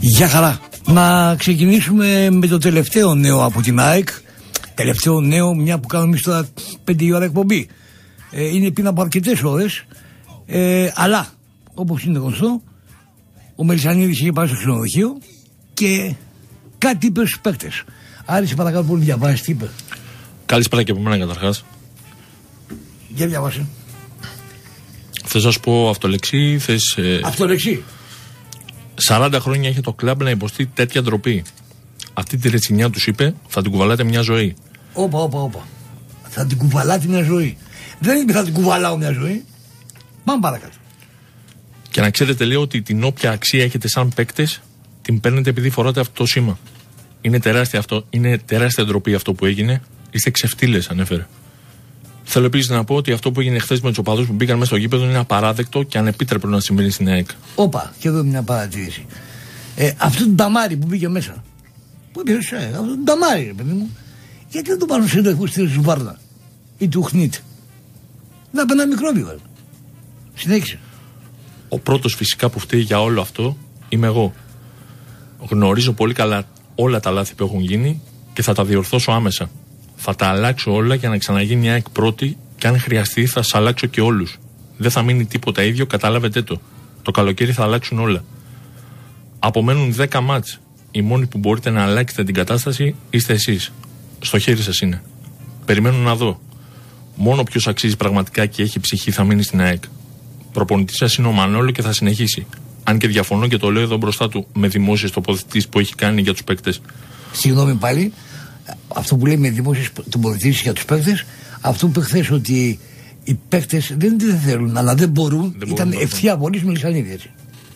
Γεια χαρά. Να ξεκινήσουμε με το τελευταίο νέο από την ΑΕΚ. Τελευταίο νέο, μια που κάνουμε εμείς τώρα 5 η ώρα εκπομπή. Είναι πριν από αρκετές ώρες. Αλλά, όπως είναι γνωστό, ο Μελισσανίδης είχε πάει στο ξενοδοχείο και κάτι είπε στους παίκτες. Άρη, σε παρακαλώ πολύ, διαβάσεις τι είπε. Καλησπέρα και από μένα καταρχάς. Για διαβάσε. Θες να σου πω αυτολεξί, Αυτολεξί. 40 χρόνια έχει το κλαμπ να υποστεί τέτοια ντροπή. Αυτή τη ρετσινιά τους είπε, θα την κουβαλάτε μια ζωή. Όπα. Θα την κουβαλάτε μια ζωή. Δεν είπε θα την κουβαλάω μια ζωή. Πάμε παρακάτω. Και να ξέρετε, λέω, ότι την όποια αξία έχετε σαν παίκτες, την παίρνετε επειδή φοράτε αυτό το σήμα. Είναι τεράστια ντροπή αυτό που έγινε. Είστε ξεφτύλες, ανέφερε. Θέλω επίσης να πω ότι αυτό που έγινε χθες με τους οπαδούς που μπήκαν μέσα στο γήπεδο είναι απαράδεκτο και ανεπίτρεπτο να συμβαίνει στην ΑΕΚ. Όπα, και εδώ μια παρατήρηση. Αυτό το νταμάρι που μπήκε μέσα. Πού είπε, αυτό το νταμάρι, ρε παιδί μου. Γιατί δεν το πάρουν σε εντεχού στη Ζουβάρνα ή του Χνίτ. Να πει ένα μικρόβιο. Συνέχισε. Ο πρώτος φυσικά που φταίει για όλο αυτό είμαι εγώ. Γνωρίζω πολύ καλά όλα τα λάθη που έχουν γίνει και θα τα διορθώσω άμεσα. Θα τα αλλάξω όλα για να ξαναγίνει η ΑΕΚ πρώτη και αν χρειαστεί θα σας αλλάξω και όλους. Δεν θα μείνει τίποτα ίδιο, καταλάβετε το. Το καλοκαίρι θα αλλάξουν όλα. Απομένουν 10 μάτς. Οι μόνοι που μπορείτε να αλλάξετε την κατάσταση είστε εσείς. Στο χέρι σας είναι. Περιμένω να δω. Μόνο ποιος αξίζει πραγματικά και έχει ψυχή θα μείνει στην ΑΕΚ. Προπονητής σας είναι ο Μανόλο και θα συνεχίσει. Αν και διαφωνώ και το λέω εδώ μπροστά του με δημόσιες τοποθετήσεις που έχει κάνει για τους παίκτες. Συγγνώμη πάλι. Αυτό που λέει με δημόσιες τοποθετήσεις για τους παίκτες, αυτό που είπε χθες ότι οι παίκτες δεν θέλουν αλλά δεν μπορούν, ήταν ευθεία βολής Μελισσανίδη, έτσι.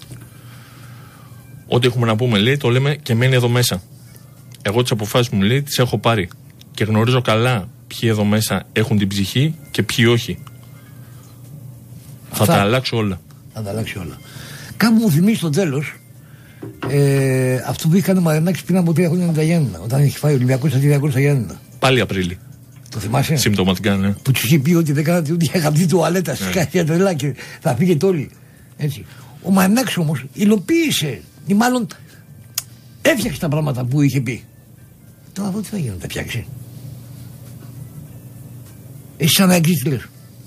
Ό,τι έχουμε να πούμε, λέει, το λέμε και μένει εδώ μέσα. Εγώ τις αποφάσεις μου, λέει, τις έχω πάρει και γνωρίζω καλά ποιοι εδώ μέσα έχουν την ψυχή και ποιοι όχι. Θα τα αλλάξω όλα. Θα τα αλλάξει όλα. Κάπου μου θυμίζει στο τέλος αυτό που είχαν ο Μαρινάκης πριν από 3 χρόνια με τα Γιάννενα. Όταν έχει φάει ο Ολυμπιακός στα Γιάννενα. Πάλι Απρίλη. Το θυμάσαι? Συμπτωματικά, ναι. Που τους είχε πει ότι δεν κάνατε ούτε αγαπητή τουαλέτα στις κάτια τρελά και θα φύγετε όλοι. Έτσι. Ο Μαρινάκης όμως υλοποίησε ή μάλλον έφτιαξε τα πράγματα που είχε πει. Τώρα αυτό τι θα γίνει, τα φτιάξει. Εσύ σαν να εξής τι λες?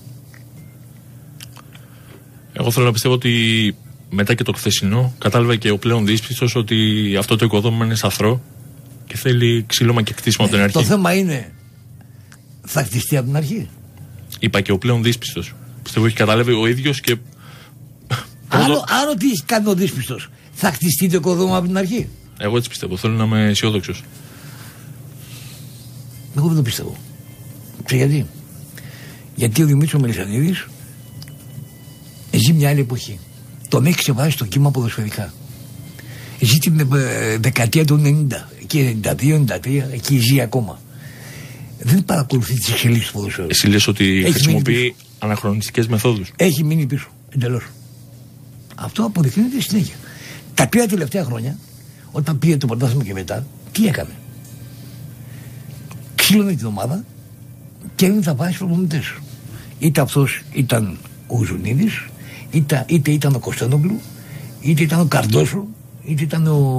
Εγώ θέλω να πιστεύω ότι μετά και το χθεσινό κατάλαβε και ο πλέον δύσπιστος ότι αυτό το οικοδόμημα είναι σαθρό και θέλει ξύλωμα και κτίσιμο από την αρχή. Το θέμα είναι, θα χτιστεί από την αρχή. Είπα και ο πλέον δύσπιστος. Πιστεύω έχει καταλάβει ο ίδιος και. Άρα τι έχει κάνει ο δύσπιστος? Θα χτιστεί το οικοδόμημα από την αρχή. Εγώ έτσι πιστεύω. Θέλω να είμαι αισιόδοξος. Εγώ δεν το πιστεύω. Γιατί? Γιατί ο Δημήτρης Μελισσανίδης ζει μια άλλη εποχή. Τον έχει ξεβάσει στο κύμα ποδοσφαιρικά. Ζει την δεκαετία του 90 και 92-93, εκεί ζει ακόμα. Δεν παρακολουθεί τις εξελίξεις του ποδοσφαίρου. Εσύ λες ότι χρησιμοποιεί αναχρονιστικές μεθόδους. Έχει μείνει πίσω, εντελώς. Αυτό αποδεικνύεται συνέχεια. Τα 3 τελευταία χρόνια, όταν πήγε το πρωτάθλημα και μετά, τι έκανε? Ξύλωνε την ομάδα και έδινε τα βάση προπονητές. Είτε αυτός ήταν ο Ζουνίδης, είτε ήταν ο Κωνσταντόπουλου, είτε ήταν ο Καρδόσου, είτε ήταν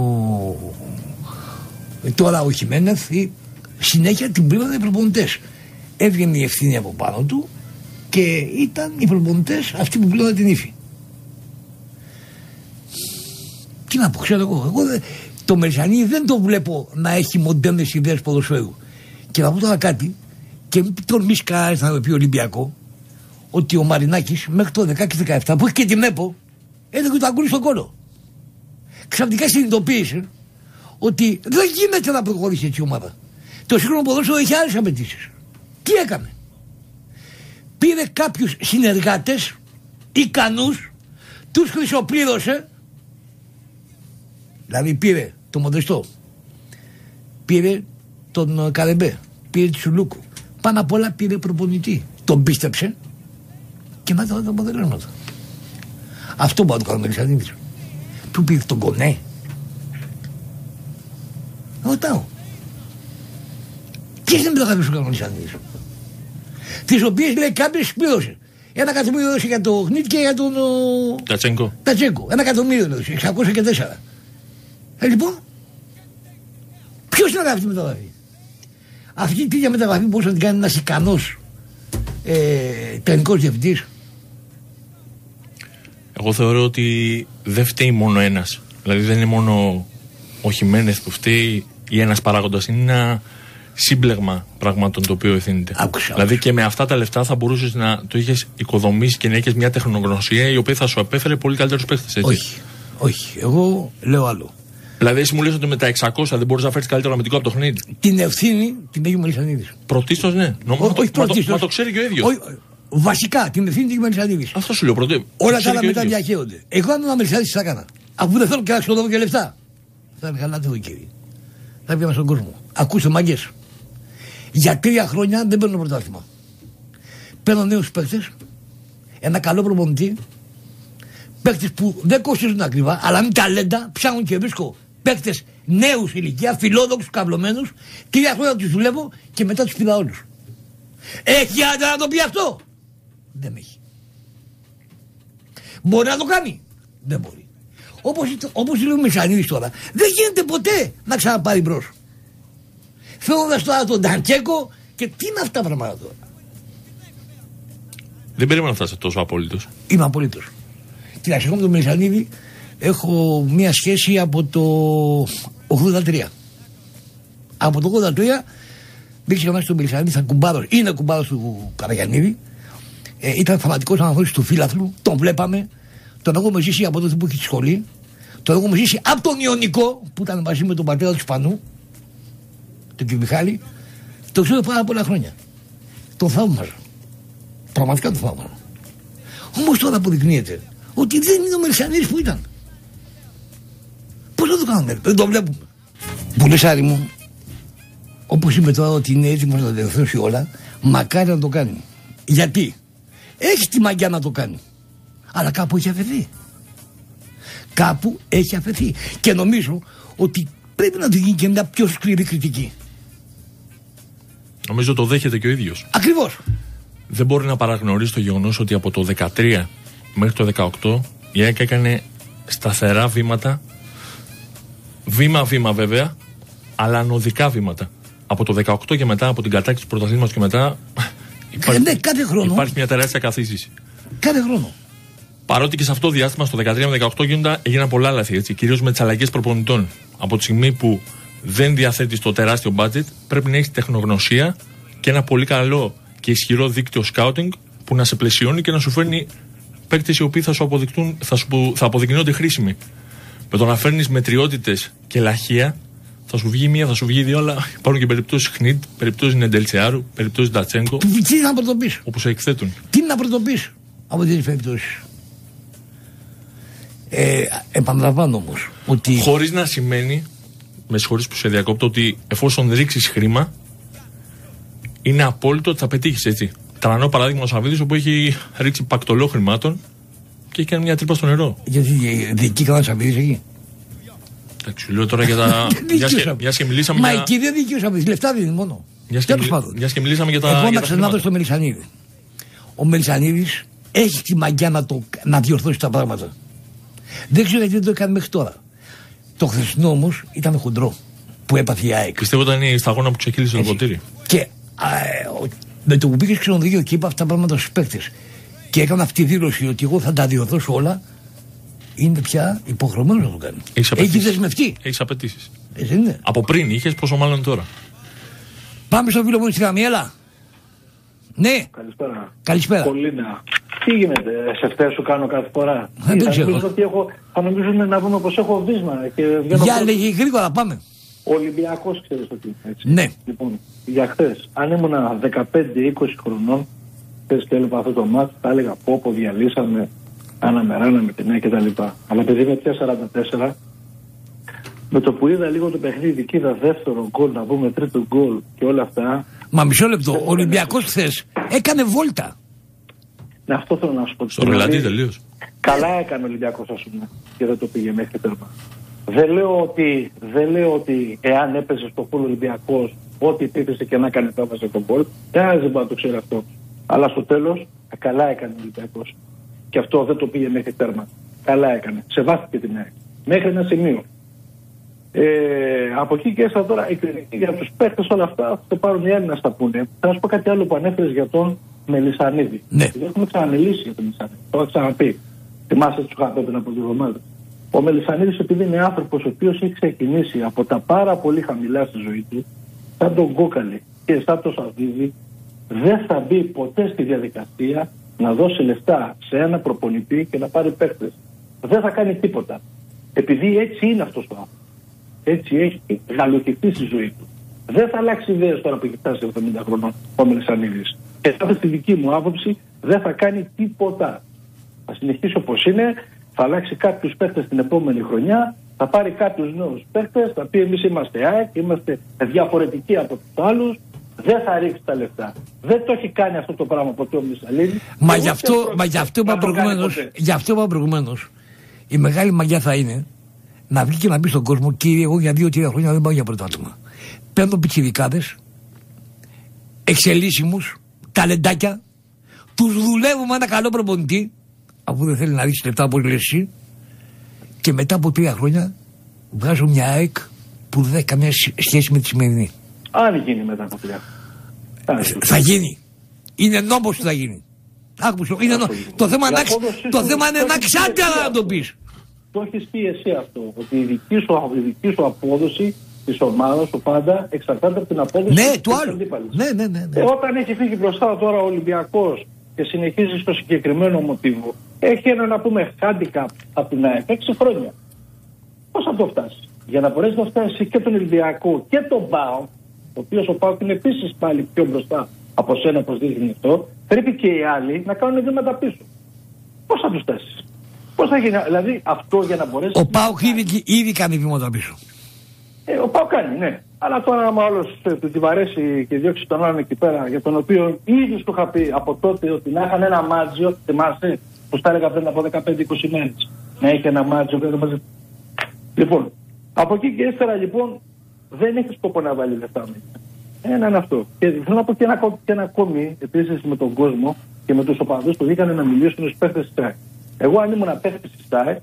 τώρα ο Χιμένεθ. Συνέχεια την πήραν οι προπονητές. Έβγαινε η ευθύνη από πάνω του και ήταν οι προπονητές αυτοί που πλήρωναν την ύφη. Τι να πω, ξέρω εγώ το Μελισσανίδη δεν το βλέπω να έχει μοντέρνες ιδέες ποδοσφαίρου. Και να πω τώρα κάτι, και μην τολμήσει κανένας να πει Ολυμπιακό, ότι ο Μαρινάκης μέχρι το 16-17 που έχει και την ΕΠΟ έδωκε το αγκούρι στον κόλο. Ξαφνικά συνειδητοποίησε ότι δεν γίνεται να προχωρήσει έτσι η ομάδα. Το σύγχρονο ποδόσφαιρο έχει άλλες απαιτήσεις. Τι έκανε? Πήρε κάποιους συνεργάτες ικανούς, τους χρυσοπλήρωσε. Δηλαδή πήρε τον Μοντεστό, πήρε τον Καρεμπέ, πήρε τη Σουλούκου. Πάνω απ' όλα πήρε προπονητή. Τον πίστεψε και να τα αποτελέσματα. Αυτό μπορεί να το κάνουμε Μελισσανίδης. Του πήρε τον Κονέ. Ρωτάω. Ποιες είναι οι μεταγραφές που κάνουν Μελισσανίδης? Τις οποίες λέει κάποιος πλήρωσε. 1 εκατομμύριο έδωσε για το Χνίτ και για τον Τατσέγκο. 1 εκατομμύριο έδωσε, 604. Λοιπόν, ποιος να κάνει αυτή τη μεταγραφή? Αυτή τη μεταγραφή μπορούσε να την κάνει ένας ικανός τεχνικός διευθυντής. Εγώ θεωρώ ότι δεν φταίει μόνο ένας. Δηλαδή δεν είναι μόνο ο Χιμένεθ που φταίει ή ένας παράγοντας. Είναι ένα σύμπλεγμα πραγμάτων το οποίο ευθύνεται. Δηλαδή και με αυτά τα λεφτά θα μπορούσες να το είχες οικοδομήσει και να έχεις μια τεχνογνωσία η οποία θα σου απέφερε πολύ καλύτερους παίχτες. Όχι. Εγώ λέω άλλο. Δηλαδή, εσύ μου λες ότι με τα 600 δεν μπορείς να φέρεις καλύτερο αμυντικό από το Χνίδι. Την ευθύνη την έχει ο Μελισσανίδης. Πρωτίστως, ναι. Μα το ξέρει και ο ίδιος. Βασικά την ευθύνη την έχει ο Μελισσανίδης. Αυτό σου λέω πρώτο. Όλα τα άλλα μετά διαχέονται. Εγώ αν ήμουν Μελισσανίδης θα έκανα. Αφού δεν θέλω και να ξοδεύω και λεφτά. Θα είναι καλά το κύριε. Θα πήγαμε στον κόσμο. Ακούστε μάγκες. Για 3 χρόνια δεν παίρνω πρωτάθλημα. Παίρνω νέους παίκτες. Ένα καλό προπονητή. Παίκτες που δεν κοστίζουν ακριβά, αλλά είναι ταλέντα, ψάχνουν και βρίσκω παίκτες νέους ηλικία, φιλόδοξους, καυλωμένους. 3 χρόνια τους δουλεύω και μετά τους πήδα όλους. Έχει άντρα να το πει αυτό? Δεν έχει. Μπορεί να το κάνει? Δεν μπορεί. Όπως λέει ο Μελισσανίδης τώρα, δεν γίνεται ποτέ να ξαναπάρει μπρος. Φεύγοντας τώρα τον Νταντσέκο και τι είναι αυτά τα πράγματα τώρα. Δεν περίμενα να φτάσει τόσο απόλυτος. Είμαι απόλυτος. Κοιτάξτε, εγώ με τον Μελισσανίδη έχω μία σχέση από το 83. Από το 83 μπήκε μέσα στον Μελισσανίδη, ήταν κουμπάρος, είναι κουμπάρος του Καραγιαννίδη. Ήταν φανατικός αναγνώστης του φίλαθλου, τον βλέπαμε. Τον έχουμε ζήσει από τότε που είχε τη σχολή. Τον έχουμε ζήσει από τον Ιωνικό που ήταν μαζί με τον πατέρα του Ισπανού, τον κ. Μιχάλη. Τον ξέρω πάρα πολλά χρόνια. Τον θαύμαζα. Πραγματικά τον θαύμαζα. Όμως τώρα αποδεικνύεται ότι δεν είναι ο Μελισσανίδης που ήταν. Πώς θα το κάνουμε, δεν το βλέπουμε. Που λες Άρη μου, όπως είπε τώρα ότι είναι έτοιμος να τα διευθυνώσει όλα, μακάρι να το κάνει. Γιατί? Έχει τη μαγιά να το κάνει. Αλλά κάπου έχει αφαιθεί. Κάπου έχει αφαιθεί. Και νομίζω ότι πρέπει να του γίνει και μια πιο σκληρή κριτική. Νομίζω το δέχεται και ο ίδιος. Ακριβώς. Δεν μπορεί να παραγνωρίσει το γεγονός ότι από το 13 μέχρι το 18 η ΑΕΚ έκανε σταθερά βήματα. Βήμα-βήμα βέβαια, αλλά ανωδικά βήματα. Από το 18 και μετά, από την κατάκτηση του πρωταθλήματος και μετά. Κάθε χρόνο. Υπάρχει μια τεράστια καθίστηση. Κάθε χρόνο. Παρότι και σε αυτό το διάστημα, στο 13 με 18 έγιναν πολλά λάθη, κυρίως με τις αλλαγές προπονητών. Από τη στιγμή που δεν διαθέτεις το τεράστιο budget, πρέπει να έχεις τεχνογνωσία και ένα πολύ καλό και ισχυρό δίκτυο scouting που να σε πλαισιώνει και να σου φέρνει παίκτες οι οποίοι θα αποδεικνύονται χρήσιμοι. Με το να φέρνεις μετριότητες και λαχεία, θα σου βγει μία, θα σου βγει δύο, αλλά υπάρχουν και περιπτώσεις Χνίτ, περιπτώσεις Νεντελτσεάρου, περιπτώσεις Ντατσέγκο. Τι να πρωτοποιείς. Όπου σε εκθέτουν. Τι να πρωτοποιείς από τις περιπτώσεις. Επαναλαμβάνω όμως ότι. Χωρίς να σημαίνει, με συγχωρείς που σε διακόπτω, ότι εφόσον ρίξεις χρήμα, είναι απόλυτο ότι θα πετύχεις έτσι. Τρανό παράδειγμα ο Σαββίδης, όπου έχει ρίξει πακτολό χρημάτων και έχει κάνει μια τρύπα στο νερό. Γιατί δική καλά Σαββίδης εκεί. Εντάξει, λέω τώρα για τα. Μια και μιλήσαμε. Μα εκεί δεν δίκαιο Σαββίδης, λεφτά δίνει μόνο. Μια και μιλήσαμε για τα. Εγώ να ξανάδω στο Μελισσανίδη. Ο Μελισσανίδης έχει τη μαγιά να διορθώσει τα πράγματα. Δεν ξέρω γιατί δεν το έκανε μέχρι τώρα. Το χθεσινό όμως ήταν χοντρό που έπαθε η ΑΕΚ. Πιστεύω ότι ήταν η σταγόνα που ξεκίνησε το ποτήρι. Και με το που πήγε ξενοδοχείο και είπα αυτά τα πράγματα στους παίκτες και έκανα αυτή τη δήλωση ότι εγώ θα τα διορθώσω όλα, είναι πια υποχρεωμένο να το κάνει. Έχει δεσμευτεί. Έχει απαιτήσεις. Είναι. Από πριν είχες, πόσο μάλλον τώρα. Πάμε στο φίλο μου στη γραμμή, έλα. Ναι. Καλησπέρα. Καλησπέρα. Πολύνα. Τι γίνεται, σε φταίω σου κάνω κάθε φορά. Δεν ξέρω. Θα νομίζουν να πούμε πως έχω βίσμα. Για λέγει γρήγορα, πάμε. Ο Ολυμπιακός ξέρεις ότι είναι έτσι. Ναι. Λοιπόν, για χθες, αν ήμουν 15-20 χρονών, χθες και έλεγα αυτό το μάτς, θα έλεγα πω διαλύσαμε, αναμεράναμε την νέα κτλ. Αλλά επειδή είμαι πια 44, με το που είδα λίγο το παιχνίδι και είδα δεύτερο γκολ, να πούμε τρίτο γκολ και όλα αυτά. Μα μισό λεπτό, ο Ολυμπιακός χθες έκανε βόλτα. Ναι, αυτό θέλω να σου πω. Στο ρελαντή τελείως. Καλά έκανε ο Ολυμπιακός, ας πούμε, και δεν το πήγε μέχρι τέρμα. Δεν λέω ότι εάν έπαιζε στο φουλ Ολυμπιακός, ό,τι υπήρξε και να κάνει έβαζε τον γκολ, δεν μπορεί να το ξέρει αυτό. Αλλά στο τέλος, καλά έκανε ο Ολυμπιακός. Και αυτό δεν το πήγε μέχρι τέρμα. Καλά έκανε. Σεβάστηκε την ΑΕΚ. Μέχρι ένα σημείο. Από εκεί και έστα τώρα η κριτική για τους παίκτες, όλα αυτά θα το πάρουν οι άλλοι να στα πούνε. Θα σου πω κάτι άλλο που ανέφερες για τον Μελισσανίδη. Ναι. Δεν έχουμε ξαναμιλήσει για τον Μελισσανίδη. Το έχω ξαναπεί. Θυμάσαι του είχα πει πριν από 2 εβδομάδες. Ο Μελισσανίδης, επειδή είναι άνθρωπος ο οποίος έχει ξεκινήσει από τα πάρα πολύ χαμηλά στη ζωή του, σαν τον Κόκαλη και σαν τον Σαββίδη, δεν θα μπει ποτέ στη διαδικασία να δώσει λεφτά σε ένα προπονητή και να πάρει παίκτες. Δεν θα κάνει τίποτα. Επειδή έτσι είναι αυτός το άνθρωπος. Έτσι έχει γαλουχηθεί στη ζωή του. Δεν θα αλλάξει ιδέες τώρα που έχει φτάσει 70 χρονών ο Μελισσανίδης. Και στη δική μου άποψη δεν θα κάνει τίποτα. Θα συνεχίσει όπως είναι, θα αλλάξει κάποιους παίκτες την επόμενη χρονιά, θα πάρει κάποιους νέους παίκτες, θα πει εμείς είμαστε ΑΕΚ, είμαστε διαφορετικοί από τους άλλους, δεν θα ρίξει τα λεφτά. Δεν το έχει κάνει αυτό το πράγμα ποτέ ο Μελισσανίδης. Μα γι' αυτό είπα προηγουμένως, η μεγάλη μαγιά θα είναι να βγει και να πει στον κόσμο: κύριε, εγώ για 2-3 χρόνια δεν πάω για πρωτάθλημα. Παίρνω πιτσιρικάδες, εξελίσσιμους, ταλεντάκια, τους δουλεύω με ένα καλό προπονητή, αφού δεν θέλει να ρίξει λεφτά όπως λες εσύ, και μετά από 3 χρόνια βγάζω μια ΑΕΚ που δεν έχει καμία σχέση με τη σημερινή. Αν γίνει μετά από 3. Θα γίνει. Είναι νόμος που θα γίνει. Το θέμα είναι να ξάντια να το πεις. Το έχεις πει εσύ αυτό, ότι η δική σου απόδοση της ομάδας σου πάντα εξαρτάται από την απόδοση του άλλου. Ναι. Όταν έχει φύγει μπροστά τώρα ο Ολυμπιακός και συνεχίζει στο συγκεκριμένο μοτίβο, έχει ένα να πούμε handicap από την ΑΕΚ 6 χρόνια. Πώς θα το φτάσει? Για να μπορέσει να φτάσει και τον Ολυμπιακό και τον ΠΑΟΚ, ο οποίος ο ΠΑΟΚ είναι επίσης πάλι πιο μπροστά από σένα, όπως δείχνει αυτό, πρέπει και οι άλλοι να κάνουν βήματα πίσω. Πώς θα τους φτάσεις? Πώς θα γίνει, δηλαδή αυτό για να μπορέσει. Ο ΠΑΟΚ ήδη κάνει βήματα πίσω. Ο ΠΑΟΚ κάνει, ναι. Αλλά τώρα, άμα άλλος του βαρέσει και διώξει τον άλλον εκεί πέρα, για τον οποίο ήδη του είχα πει από τότε ότι να είχαν ένα μάτζιο, θυμάσαι, που τα έλεγα πριν από 15-20 μέρες. Να έχει ένα μάτζιο πέρα μαζί. Λοιπόν, από εκεί και ύστερα λοιπόν δεν έχει σκοπό να βάλει λεφτά μέσα. Ένα είναι αυτό. Και θέλω να πω και ένα ακόμη επίσης με τον κόσμο και με τους οπαδούς που βγήκαν να μιλήσουν στους παίχτες της ΣΑΕ. Εγώ αν ήμουν παίχτης της ΣΑΕ,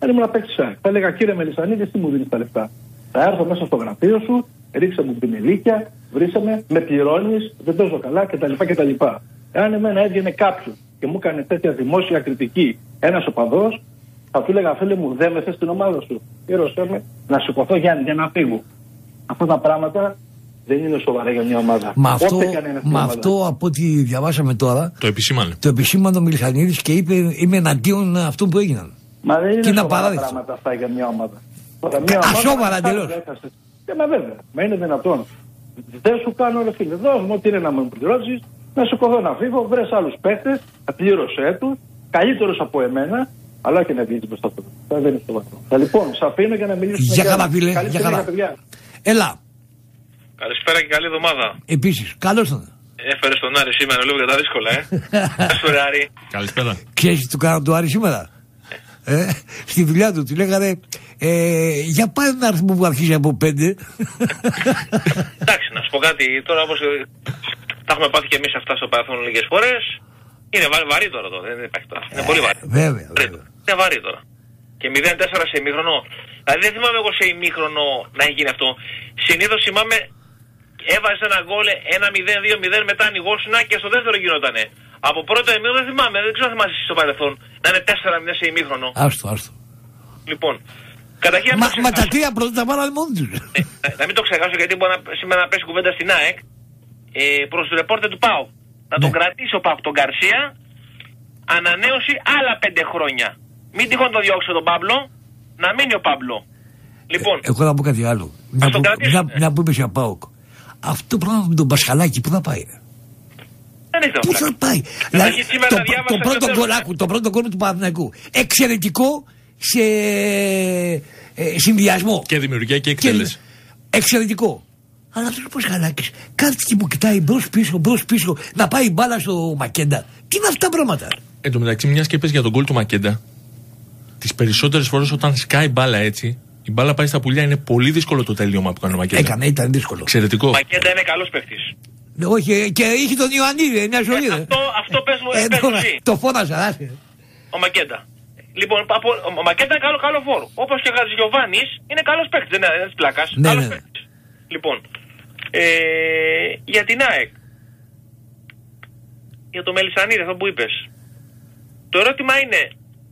θα έλεγα: κύριε Μελισσανίδη, εσύ μου δίνεις τα λεφτά. Θα έρθω μέσα στο γραφείο σου, ρίξε μου την ηλίκια, βρίσε με πληρώνεις, δεν παίζω καλά κτλ. Εάν εμένα έβγαινε κάποιος και μου έκανε τέτοια δημόσια κριτική ένας οπαδός, θα του έλεγα: φίλε μου, δεν με θες στην ομάδα σου. Ήρωσέ με να σηκωθώ για να φύγω. Αυτά τα πράγματα δεν είναι σοβαρά για μια ομάδα. Μα αυτό από ό,τι διαβάσαμε τώρα. Το επισήμανε ο Μελισσανίδης και είπε: είμαι εναντίον αυτών που έγιναν. Μα δεν είναι σοβαρά πράγματα αυτά για μια ομάδα. Ασόβαρα εντελώς. Μα βέβαια, μα είναι δυνατόν. Δεν σου κάνω ρε φίλε, δώσ' μου ό,τι είναι να με πληρώσεις, να σηκωθώ να φύγω, βρες άλλους παίχτες, πλήρωσέ τους, καλύτερους από εμένα, αλλά και να βγεις μπροστά από το. Δεν είναι στο βαθμό. Λοιπόν, σ' αφήνω για να μιλήσουμε. Για χαρά, φίλε. Για χαρά. Έλα. Καλησπέρα και καλή εβδομάδα. Επίσης, καλώς ήρθατε. Έφερες τον Άρη σήμερα, λίγο για τα δύσκολα, Καλησπέρα, Άρη. Καλησπέρα. Ξέρεις τι του κάναμε το Άρη σήμερα? Στη δουλειά του λέγανε: για πάρε ένα αριθμό που αρχίζει από 5. Εντάξει, να σου πω κάτι. Τώρα όπως τα έχουμε πάθει και εμείς αυτά στο παρελθόν λίγες φορές, είναι βαρύ τώρα το. Δεν υπάρχει τώρα. Είναι πολύ βαρύ. Βέβαια. Είναι βαρύ τώρα. Και 0-4 σε ημίχρονο. Δηλαδή δεν θυμάμαι εγώ σε ημίχρονο να έχει γίνει αυτό. Συνήθως θυμάμαι έβαζε ένα γκολ 1-0, 2-0, μετά ανοιγόσουνα και στο δεύτερο γινότανε. Από πρώτο ημίχρονο δεν θυμάμαι, δεν ξέρω αν θυμάσαι στο παρελθόν να είναι 4-0 σε ημίχρονο. Άστο. Λοιπόν, καταρχήν. Μα τα 3 πρώτα τα βάλανε μόνοι τους. Να μην το ξεχάσω γιατί μπορεί σήμερα να πέσει κουβέντα στην ΑΕΚ προς το ρεπόρτερ του ΠΑΟΚ. Να τον κρατήσει ο ΠΑΟΚ τον Γκαρσία, ανανέωση άλλα 5 χρόνια. Μην τυχόν το διώξει τον Παύλο, να μείνει ο Παύλο. Λοιπόν. Εγώ θα πω κάτι άλλο. Μια που είπες για ΠΑΟΚ. Αυτό το πράγμα με τον Πασχαλάκη που θα πάει? Πού θα πάει? Δηλαδή, το πρώτο γκολ του Παναθηναϊκού εξαιρετικό σε συνδυασμό και δημιουργία και εκτέλεση. Εξαιρετικό. Αλλά αυτός ο Πασχαλάκης κάθεται και μου κοιτάει μπρος πίσω να πάει μπάλα στο Μακέντα. Τι είναι αυτά τα πράγματα? Εν τω μεταξύ, μιας και πες για τον γκολ του Μακέντα, τις περισσότερες φορές όταν σκάει μπάλα έτσι, η μπάλα πάει στα πουλιά, είναι πολύ δύσκολο το τελείωμα που κάνει ο Μακέντα. Ήταν δύσκολο. Εξαιρετικό. Ο Μακέντα είναι καλός παίκτης. Όχι, και είχε τον Ιωαννίδη, μια ζωή. Αυτό πες μου. Το φώναζα. Ο Μακέντα. Λοιπόν, ο Μακέτα είναι καλό φόρο. Όπως και ο Χατζηγιοβάνης είναι καλός παίκτης, δεν είναι της πλάκας. Ναι, καλός ναι. παίκτης. Λοιπόν, για την ΑΕΚ, για το Μελισσανίδη, αυτό που είπες. Το ερώτημα είναι,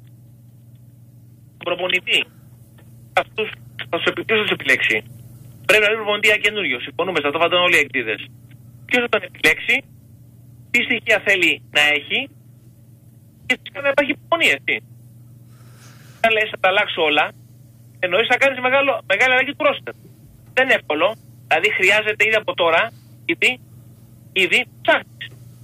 προπονητή, αυτούς θα τους επιλέξει. Πρέπει να βρει προπονητή καινούριο. Συμφωνούμε, σε αυτό φαντάζομαι όλοι οι εκτίδες. Ποιος θα τον επιλέξει, τι στοιχεία θέλει να έχει και φυσικά να υπάρχει υπομονή, έτσι. Αν λες θα τα αλλάξω όλα, εννοείς θα κάνεις μεγάλη αλλαγή του ρόστερ. Δεν είναι εύκολο, δηλαδή χρειάζεται ήδη από τώρα, ήδη ψάχνεις.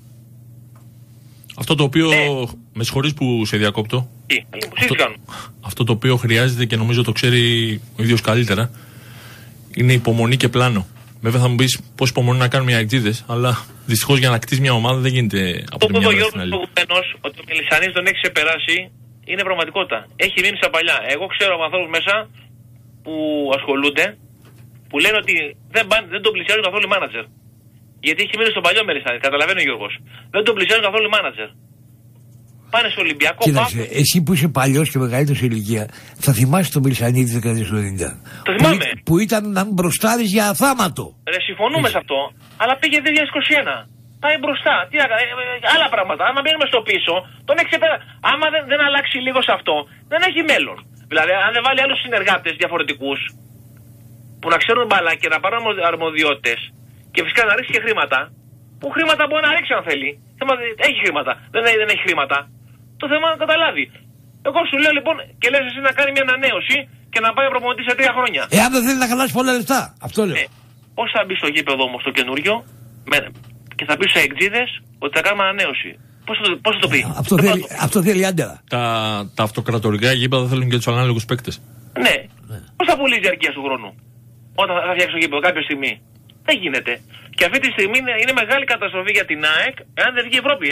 Αυτό το οποίο, με συγχωρείς που σε διακόπτω, αυτό το οποίο χρειάζεται και νομίζω το ξέρει ο ίδιος καλύτερα, είναι υπομονή και πλάνο. Βέβαια θα μου πεις πώς υπομονή να κάνουν οι αεκτζίδες, αλλά δυστυχώς για να κτίσει μια ομάδα δεν γίνεται από τη μια μέρα στην άλλη. Ότι ο Μελισσανίδης τον έχει ξεπεράσει είναι πραγματικότητα. Έχει μείνει στα παλιά. Εγώ ξέρω από ανθρώπους μέσα που ασχολούνται, που λένε ότι δεν τον πλησιάζουν καθόλου οι μάνατζερ. Γιατί έχει μείνει στο παλιό Μελισσανίδη, καταλαβαίνει ο Γιώργος. Δεν τον πλησιάζουν καθόλου οι μάνατζερ. Πάνε στο Ολυμπιακό. Κοίταξε, εσύ που είσαι παλιός και μεγαλύτερος σε ηλικία, θα θυμάσαι τον Μελισσανίδη της δεκαετίας του 90. Το θυμάμαι. Που ήταν να μπροστάρεις για αθάματο. Συμφωνούμε σε αυτό, αλλά πήγε 2021. Πάει μπροστά. Τι να κάνει, άλλα πράγματα. Άμα μπαίνουμε στο πίσω, τον έχει ξεπεράσει. Άμα δεν αλλάξει λίγο σε αυτό, δεν έχει μέλλον. Δηλαδή, αν δεν βάλει άλλους συνεργάτες διαφορετικούς που να ξέρουν μπάλα και να πάρουν αρμοδιότητες και φυσικά να ρίξει και χρήματα, που χρήματα μπορεί να ρίξει αν θέλει. Έχει χρήματα. Δεν έχει χρήματα. Το θέμα να καταλάβει. Εγώ σου λέω λοιπόν και λες εσύ να κάνει μια ανανέωση και να πάει προπονητή σε 3 χρόνια. Αν δεν θέλει να χαλάσει πολλά λεφτά. Αυτό λέω. Πώς θα μπει στο γήπεδο όμως το καινούριο και θα πει στους αεκτζίδες ότι θα κάνουμε ανανέωση. Πώς θα το πει. Αυτό θέλει άντερα. Τα αυτοκρατορικά γήπεδα θέλουν και τους ανάλογους παίκτες. Ναι. Πώς θα πουλήσει διαρκεία του χρόνου όταν θα φτιάξει το γήπεδο κάποια στιγμή. Δεν γίνεται. Και αυτή τη στιγμή είναι μεγάλη καταστροφή για την ΑΕΚ εάν δεν βγει η Ευρώπη,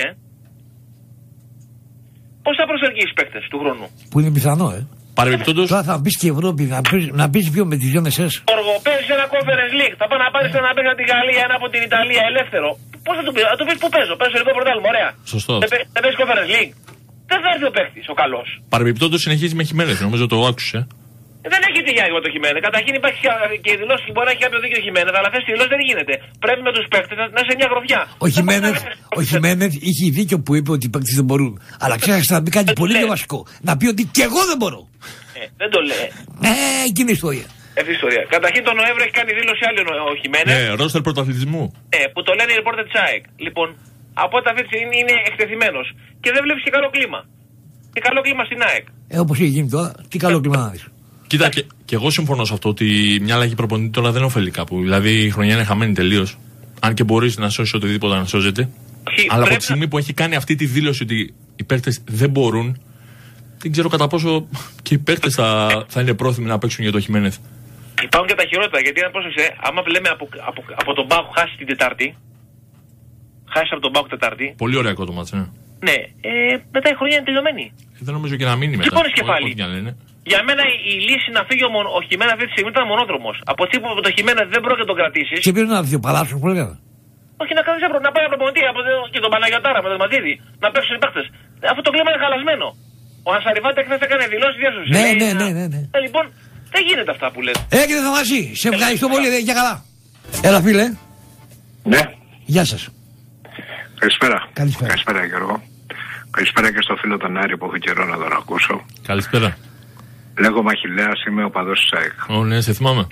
Πώς θα προσελκύσει παίκτες του χρόνου. Που είναι πιθανό, Παρεμπιπτόντως. Τώρα θα μπει και η Ευρώπη, να μπει πιο με τις δυο μεσές. Όργο, παίζεις ένα Conference League. Θα πάει να πάρεις ένα παίκτη από την Γαλλία, ένα από την Ιταλία, ελεύθερο. Πώς θα του πει, θα του πεις που παίζω. Παίζω ελληνικό πρωτάθλημα, ωραία. Σωστό. Δεν παίζεις Conference League. Δεν θα έρθει ο παίκτης, ο καλός. Παρεμπιπτόντως συνεχίζει με Χιμένεθ, νομίζω το άκουσε. Δεν έχει τη γιάγη με το Χιμένεθ. Καταρχήν υπάρχει και η δηλώση που μπορεί να έχει κάποιο δίκιο Χιμένεθ, αλλά αυτές οι δηλώσεις δεν γίνεται. Πρέπει με τους παίκτες να είσαι μια γροφιά. Ο Χιμένεθ είχε δίκιο που είπε ότι οι παίκτες δεν μπορούν. Αλλά ξέχασε να πει κάτι πολύ πιο βασικό. Να πει ότι και εγώ δεν μπορώ. Δεν το λέει. Εκείνη η ιστορία. Ιστορία. Καταρχήν τον Νοέμβριο έχει κάνει δήλωση άλλη ο Χιμένεθ. Ναι, ρόστερ πρωταθλητισμού. Που το λένε οι ρεπόρτερ της ΑΕΚ. Λοιπόν, από ό,τι αυτή τη στιγμή είναι εκτεθειμένος. Και δεν βλέπεις και καλό κλίμα. Και καλό κλίμα στην ΑΕΚ. Όπως έχει γίνει τώρα, τι καλό κλίμα να δεις. Κοίτα, και εγώ συμφωνώ σε αυτό ότι μια αλλαγή προπονητή τώρα δεν ωφελεί κάπου. Δηλαδή η χρονιά είναι χαμένη τελείως. Αν και μπορείς να σώσεις οτιδήποτε να σώζεται. Αλλά από τη στιγμή που έχει κάνει αυτή τη δήλωση ότι οι παίκτες δεν μπορούν, δεν ξέρω κατά πόσο και οι παίκτες θα είναι πρόθυμοι να παίξουν για το Χιμένεθ. Υπάρχουν και τα χειρότερα, γιατί αν πρόσεξε, άμα λέμε από τον Μπάουκ χάσει την Τετάρτη. Χάσει από τον Μπάουκ Τετάρτη. Πολύ ωραίο το μάτς, Ναι, μετά η χρονιά είναι τελειωμένη. Δεν νομίζω και να μείνει μετά. Σηκώνεις κεφάλι. Για μένα η λύση να φύγει ο Χιμένεθ αυτή τη στιγμή ήταν μονόδρομος. Από εκεί που το Χιμένεθ δεν πρόκειται να τον κρατήσεις. Και πήρε να δει ο Παλάσιος που λέγανε. Όχι να κάνει να πάει προπονητή και τον Παναγιωτάρα με τον Ματζίδη να παίξουν οι παίκτες. Αυτό το κλίμα είναι χαλασμένο. Ο Ασαριβάτη χθες έκανε δηλώσεις διάσωσης. Ναι. Λοιπόν, δεν γίνεται αυτά που λέτε. Κύριε Θανάση, σε ευχαριστώ πολύ, για καλά. Έλα φίλε. Ναι. Γεια σας. Καλησπέρα. Καλησπέρα Γιώργο. Καλησπέρα και στο φίλο τον Άρη που έχω καιρό να τον ακούσω. Καλησπέρα. Λέγομαι Αχιλλέας, είμαι οπαδός της ΑΕΚ. Ναι, σε θυμάμαι.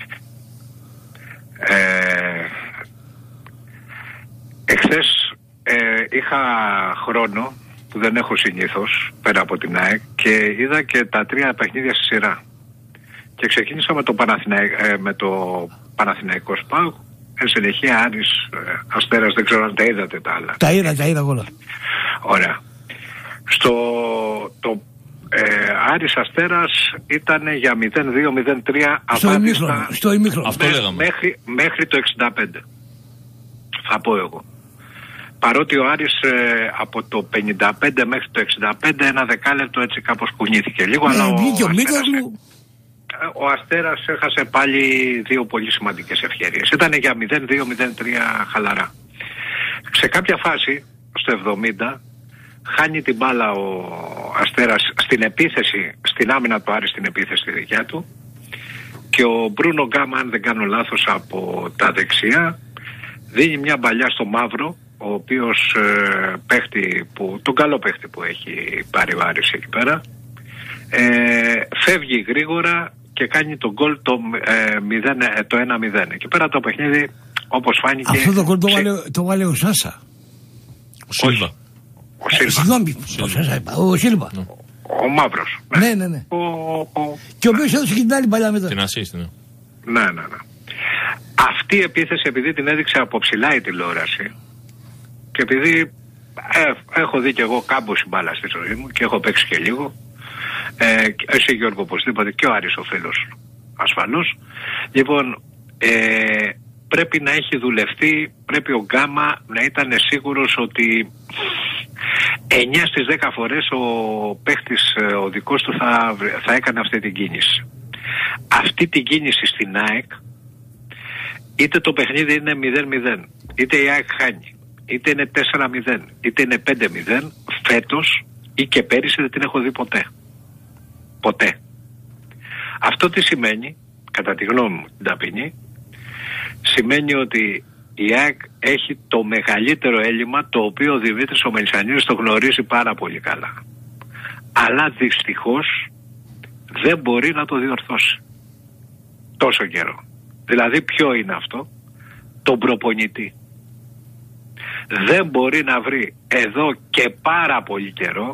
Εχθές είχα χρόνο που δεν έχω συνήθως πέρα από την ΑΕΚ και είδα και τα 3 παιχνίδια στη σειρά. Και ξεκίνησα με το Παναθηναϊκό ΣΠΑΟΚ. Εν συνεχεία Άρης, Αστέρας, δεν ξέρω αν τα είδατε τα άλλα. Τα είδα όλα. Ωραία. Το Άρης Αστέρας ήταν για 0-2-0-3 απάντηστα στο ημίχρονο. Αυτό λέγαμε. Μέχρι το 65. Θα πω εγώ. Παρότι ο Άρης από το 55 μέχρι το 65 ένα δεκάλεπτο έτσι κάπως κουνήθηκε λίγο, αλλά ο Αστέρας έχασε πάλι 2 πολύ σημαντικές ευκαιρίες. Ήταν για 0-2-0-3 χαλαρά. Σε κάποια φάση, στο 70, χάνει την μπάλα ο Αστέρας στην επίθεση, στην άμυνα του Άρη, στην επίθεση τη δικιά του, και ο Μπρούνο Γκάμα, αν δεν κάνω λάθος, από τα δεξιά δίνει μια μπαλιά στο Μαύρο, ο οποίος τον καλό παίχτη που έχει πάρει ο Άρης εκεί πέρα, φεύγει γρήγορα και κάνει τον γκολ το 1-0. Εκεί πέρα το παιχνίδι, όπως φάνηκε... Αυτό το γκολ το βάλε ο Σάσα. Ο Σίλβα. Συγγνώμη, ο Σάσα είπα, ο Σίλβα. Ο Μαύρος. Ναι. Και ο οποίος έδωσε και την άλλη παλιά μετά. Την assist, ναι. Ναι. Αυτή η επίθεση, επειδή την έδειξε από ψηλά η τηλεόραση, και επειδή έχω δει και εγώ κάμποση μπάλα στη ζωή μου και έχω παίξει και λίγο, εσύ Γιώργο οπωσδήποτε, και ο Άρης ο φίλος ασφαλώς, λοιπόν, πρέπει να έχει δουλευτεί, πρέπει ο Γκάμα να ήταν σίγουρος ότι 9 στις 10 φορές ο παίχτης ο δικός του θα έκανε αυτή την κίνηση. Αυτή την κίνηση στην ΑΕΚ, είτε το παιχνίδι είναι 0-0, είτε η ΑΕΚ χάνει, είτε είναι 4-0, είτε είναι 5-0, φέτος ή και πέρυσι δεν την έχω δει ποτέ. Ποτέ. Αυτό τι σημαίνει, κατά τη γνώμη μου την ταπεινή, σημαίνει ότι η ΑΕΚ έχει το μεγαλύτερο έλλειμμα, το οποίο ο Δημήτρης ο Μελισσανίδης το γνωρίζει πάρα πολύ καλά. Αλλά δυστυχώς δεν μπορεί να το διορθώσει τόσο καιρό. Δηλαδή ποιο είναι αυτό? Τον προπονητή. Δεν μπορεί να βρει εδώ και πάρα πολύ καιρό,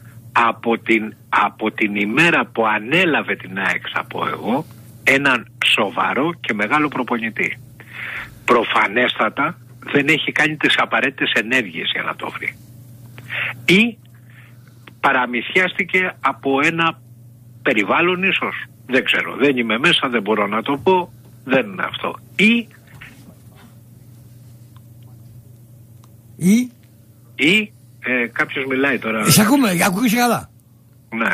από την ημέρα που ανέλαβε την ΑΕΚ, θα πω εγώ, έναν σοβαρό και μεγάλο προπονητή. Προφανέστατα δεν έχει κάνει τις απαραίτητες ενέργειες για να το βρει. Ή παραμυθιάστηκε από ένα περιβάλλον ίσως. Δεν ξέρω, δεν είμαι μέσα, δεν μπορώ να το πω, δεν είναι αυτό. Ή κάποιος μιλάει τώρα. Εσύ ακούμε, ακούγεσαι καλά. Ναι.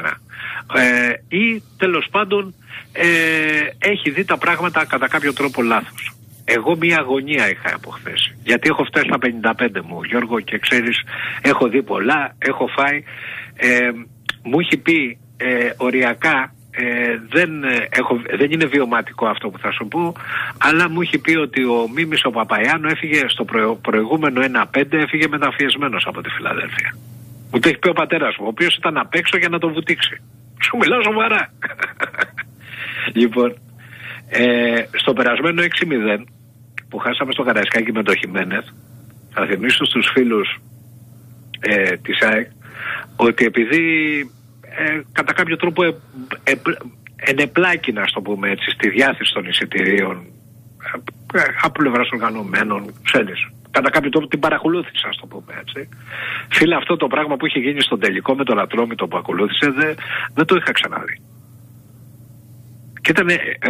Ή τέλος πάντων έχει δει τα πράγματα κατά κάποιο τρόπο λάθος. Εγώ μια αγωνία είχα από χθες, γιατί έχω φτάσει στα 55 μου, Γιώργο, και ξέρεις, έχω δει πολλά, έχω φάει, μου έχει πει οριακά, δεν είναι βιωματικό αυτό που θα σου πω, αλλά μου έχει πει ότι ο Μίμης ο Παπαϊάνο έφυγε στο προηγούμενο 1-5, έφυγε μεταφιεσμένος από τη Φιλαδέλφια. Μου το έχει πει ο πατέρας μου, ο οποίος ήταν απ' έξω για να τον βουτήξει. Σου μιλάω σοβαρά. Λοιπόν, στο περασμένο 6-0 που χάσαμε στο Καραϊσκάκι με το Χιμένεθ, θα θυμίσω στους φίλους της ΑΕΚ ότι επειδή κατά κάποιο τρόπο ενεπλάκη, να το πούμε έτσι, στη διάθεση των εισιτηρίων από πλευράς οργανωμένων, ξέρεις, κατά κάποιο τρόπο την παρακολούθησα, ας το πούμε έτσι. Φίλε, αυτό το πράγμα που είχε γίνει στον τελικό με τον Ατρόμητο που ακολούθησε, δεν το είχα ξαναδεί. Και ήταν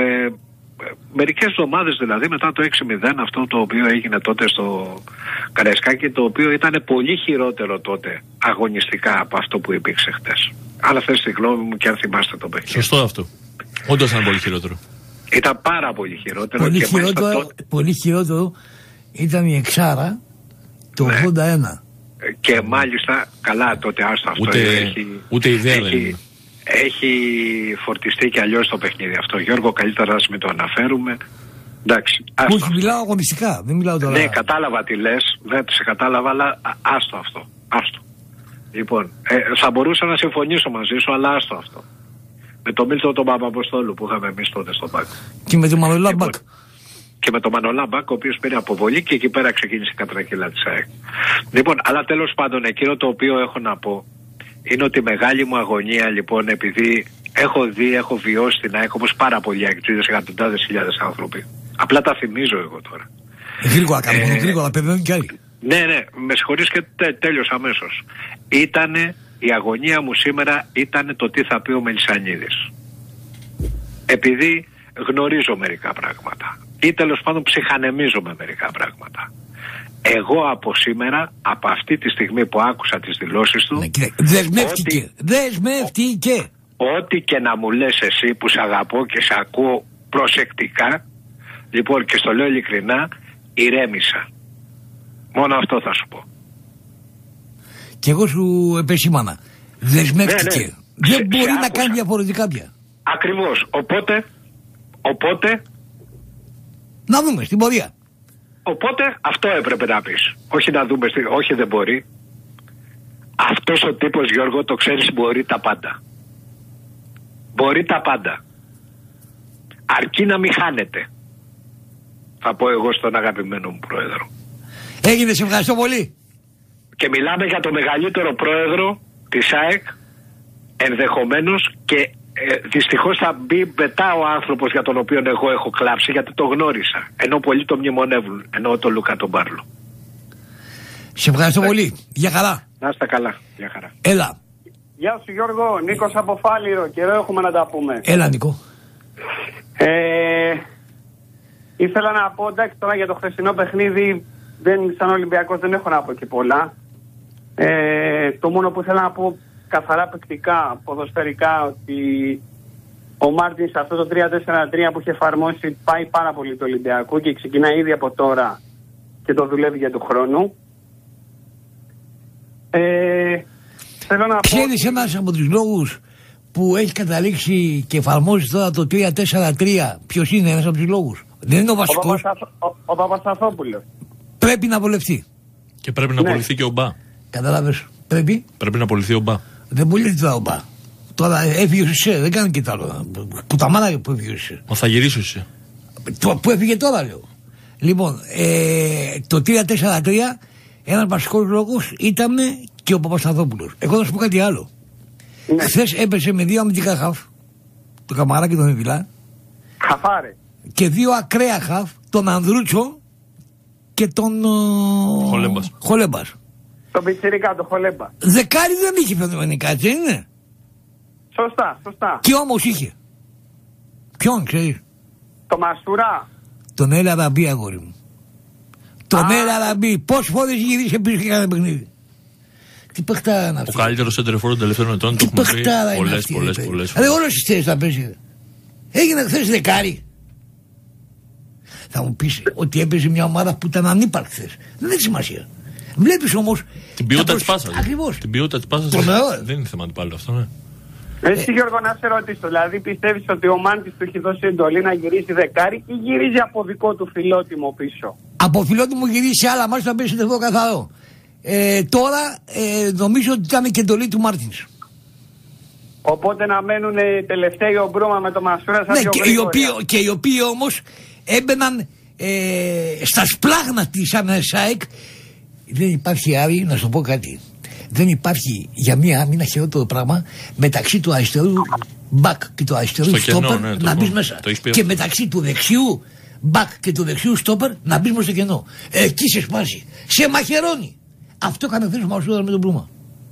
μερικές εβδομάδες δηλαδή μετά το 6-0, αυτό το οποίο έγινε τότε στο Καραϊσκάκι, το οποίο ήταν πολύ χειρότερο τότε αγωνιστικά από αυτό που υπήρξε χτες. Αν θες τη γνώμη μου και αν θυμάστε το παιχνίδι. Σωστό αυτό. Όντως ήταν πολύ χειρότερο. Ήταν πάρα πολύ χειρότερο. Πολύ χειρότερο ήταν η Εξάρα το 81. Και μάλιστα, καλά τότε, άστο αυτό. Ούτε ιδέα δεν είναι. Έχει φορτιστεί και αλλιώς το παιχνίδι αυτό. Γιώργο, καλύτερα να μην το αναφέρουμε. Εντάξει. Όχι, μιλάω αγωνιστικά, δεν μιλάω τώρα. Ναι, κατάλαβα τι λες, δεν σε κατάλαβα, αλλά άστο αυτό. Άστο. Λοιπόν, θα μπορούσα να συμφωνήσω μαζί σου, αλλά άστο αυτό. Με τον Μίλτο τον Παπαποστόλου που είχαμε εμείς τότε στον Μπακ. Και με τον Μανολάμπακ. Και με τον Μανολάμπακ, ο οποίος πήρε αποβολή και εκεί πέρα ξεκίνησε η κατρακύλα της ΑΕΚ. Λοιπόν, αλλά τέλος πάντων, εκείνο το οποίο έχω να πω είναι ότι η μεγάλη μου αγωνία, λοιπόν, επειδή έχω βιώσει την ΑΕΚ όπως πάρα πολλοί αεκτζίδες, εκατοντάδες χιλιάδες άνθρωποι. Απλά τα θυμίζω εγώ τώρα. Γρήγορα, περιμένουν κι άλλοι. Ναι, με συγχωρείς και τέλειωσα αμέσως. Η αγωνία μου σήμερα ήταν το τι θα πει ο Μελισσανίδης. Επειδή γνωρίζω μερικά πράγματα ή τέλος πάντων ψυχανεμίζω με μερικά πράγματα. Εγώ από σήμερα, από αυτή τη στιγμή που άκουσα τις δηλώσεις του, δεσμεύτηκε. Ό,τι και να μου λες εσύ που σε αγαπώ και σε ακούω προσεκτικά, λοιπόν, και στο λέω ειλικρινά, ηρέμησα. Μόνο αυτό θα σου πω. Και εγώ σου επεσήμανα. Δεσμεύτηκε. Δεν μπορεί να κάνει διαφορετικά πια. Ακριβώς. Οπότε. Να δούμε στην πορεία. Οπότε αυτό έπρεπε να πεις. Όχι να δούμε, όχι δεν μπορεί. Αυτός ο τύπος, Γιώργο, το ξέρεις, μπορεί τα πάντα. Μπορεί τα πάντα. Αρκεί να μην χάνεται. Θα πω εγώ στον αγαπημένο μου πρόεδρο. Έγινε, σε ευχαριστώ πολύ. Και μιλάμε για το μεγαλύτερο πρόεδρο της ΑΕΚ, ενδεχομένως, και δυστυχώς θα μπει μετά ο άνθρωπος για τον οποίο εγώ έχω κλάψει, γιατί το γνώρισα. Ενώ πολλοί το μνημονεύουν. Ενώ τον Λούκα τον Μπάρλο. Σε ευχαριστώ πολύ. Γεια χαρά. Να είστε καλά. Γεια χαρά. Έλα. Γεια σου Γιώργο, Νίκος από Φάληρο. Καιρό έχουμε να τα πούμε. Έλα, Νίκο. Ήθελα να πω, εντάξει, τώρα για το χθεσινό παιχνίδι, σαν Ολυμπιακός δεν έχω να πω και πολλά. Το μόνο που ήθελα να πω καθαρά παικτικά, ποδοσφαιρικά, ότι ο Μάρτιν σε αυτό το 3-4-3 που έχει εφαρμόσει πάει πάρα πολύ το Ολυμπιακό και ξεκινάει ήδη από τώρα και το δουλεύει για του χρόνου. Θέλω να Ξέρεις πω... ένας από τους λόγους που έχει καταλήξει και εφαρμόζει τώρα το 3-4-3, ποιος είναι ένας από τους λόγους? Δεν είναι ο βασικός. Ο Παπασταθόπουλος. Πρέπει να απολευθεί. Και πρέπει να απολυθεί και ο Μπα. Κατάλαβες? Πρέπει να απολυθεί ο Μπα. Δεν απολυθεί τώρα ο Μπα. Τώρα έφυγε ο Σισε, δεν κάνει και το άλλο. Που τα μάνα που έφυγε ο Σισε. Μα θα γυρίσει ο Σισε. Που έφυγε τώρα, λέω. Λοιπόν, το 3-4-3, ένας βασικός λόγος ήταν και ο Παπασταθόπουλος. Εγώ θα σου πω κάτι άλλο. Ναι. Χθες έπεσε με δύο αμυντικά χαφ, το Καμαρά και τον Εβιλά. Χαφάρε. Και δύο ακραία χαφ, τον Ανδρούτσο και τον Χολέμπας. Τον πιτσιρικά, τον Χολέμπα. Δεκάρι δεν είχε φαινομενικά, έτσι είναι? Σωστά. Και όμως είχε. Ποιον ξέρεις? Το Μασουρά. Τον Έλα Ραμπή, αγόρι μου. Τον Έλα Ραμπή. Πόσες φορές γύρισε πίσω και έκανε παιχνίδι? Τι παιχτάρα είναι αυτή? Ο καλύτερος σεντερφόρ των τελευταίων ετών. Τι παιχτάρα είναι αυτή? Πολλές φορές. Όλες τις θέσεις θα πέσει. Έγινε χθες δεκάρι. Θα μου πεις ότι έπαιζε μια ομάδα που ήταν ανύπαρκτη χθες. Δεν έχει σημασία. Βλέπεις όμως την ποιότητα της πάσας. Ακριβώς. Την ποιότητα της πάσας δεν είναι θέμα αντιπάλου αυτό, ναι. Εσύ Γιώργο, να σε ρωτήσω, δηλαδή πιστεύεις ότι ο Μάντης του έχει δώσει εντολή να γυρίσει δεκάρι ή γυρίζει από δικό του φιλότιμο πίσω? Από φιλότιμο γυρίσει σε άλλα μάτια, θα πέσει εδώ καθαρό. Τώρα νομίζω ότι ήταν και εντολή του Μάρτινς. Οπότε να μένουν τελευταίοι ο Μπρούμα με το Μασούρα σαν πιο γρήγορα. Και οι οποίοι όμως έμπαιναν στα σπλάγνα της ΑΕΚ. Δεν υπάρχει Άρη, να σου πω κάτι. Δεν υπάρχει για μία άμυνα χειρότερο πράγμα μεταξύ του αριστερού μπακ και του αριστερού στόπερ να μπεις μέσα. Και μεταξύ του δεξιού μπακ και του δεξιού στόπερ να μπεις μέσα στο κενό. Εκεί σε σπάσει. Σε μαχαιρώνει. Αυτό έκανε χθες ο Μασούρα με τον Μπρούμα.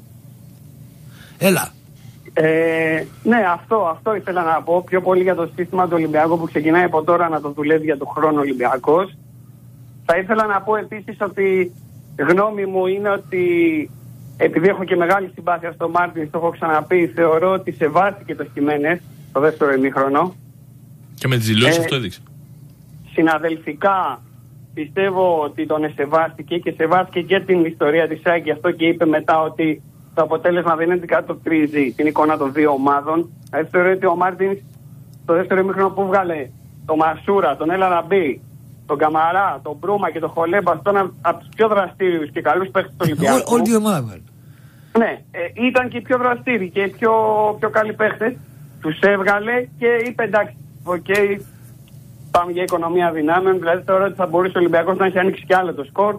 Έλα. Ναι, αυτό ήθελα να πω. Πιο πολύ για το σύστημα του Ολυμπιακού που ξεκινάει από τώρα να το δουλεύει για τον χρόνο Ολυμπιακός. Θα ήθελα να πω επίσης ότι γνώμη μου είναι ότι επειδή έχω και μεγάλη συμπάθεια στο Μάρτιν, το έχω ξαναπεί, θεωρώ ότι σεβάστηκε το Χιμένες το δεύτερο ημίχρονο. Και με τις δηλώσεις αυτό έδειξε. Συναδελφικά πιστεύω ότι τον σεβάστηκε και σεβάστηκε και την ιστορία της ΑΕΚ, γι' αυτό και είπε μετά ότι το αποτέλεσμα δεν είναι ότι κατοπτρίζει την εικόνα των δύο ομάδων. Θεωρώ ότι ο Μάρτιν το δεύτερο ημίχρονο που βγάλε το Μασούρα, τον Έλα Ραμπή, τον Καμαρά, τον Μπρούμα και τον Χολέμπα, ήταν από τους πιο δραστήριους και καλούς παίκτες του Ολυμπιακού. Όλη η ομάδα. Ναι, ήταν και οι πιο δραστήριοι και οι πιο καλοί παίκτες. Τους έβγαλε και είπε εντάξει, πάμε για οικονομία δυνάμεων. Δηλαδή θεωρώ ότι θα μπορούσε ο Ολυμπιακός να έχει ανοίξει κι άλλο το σκορ.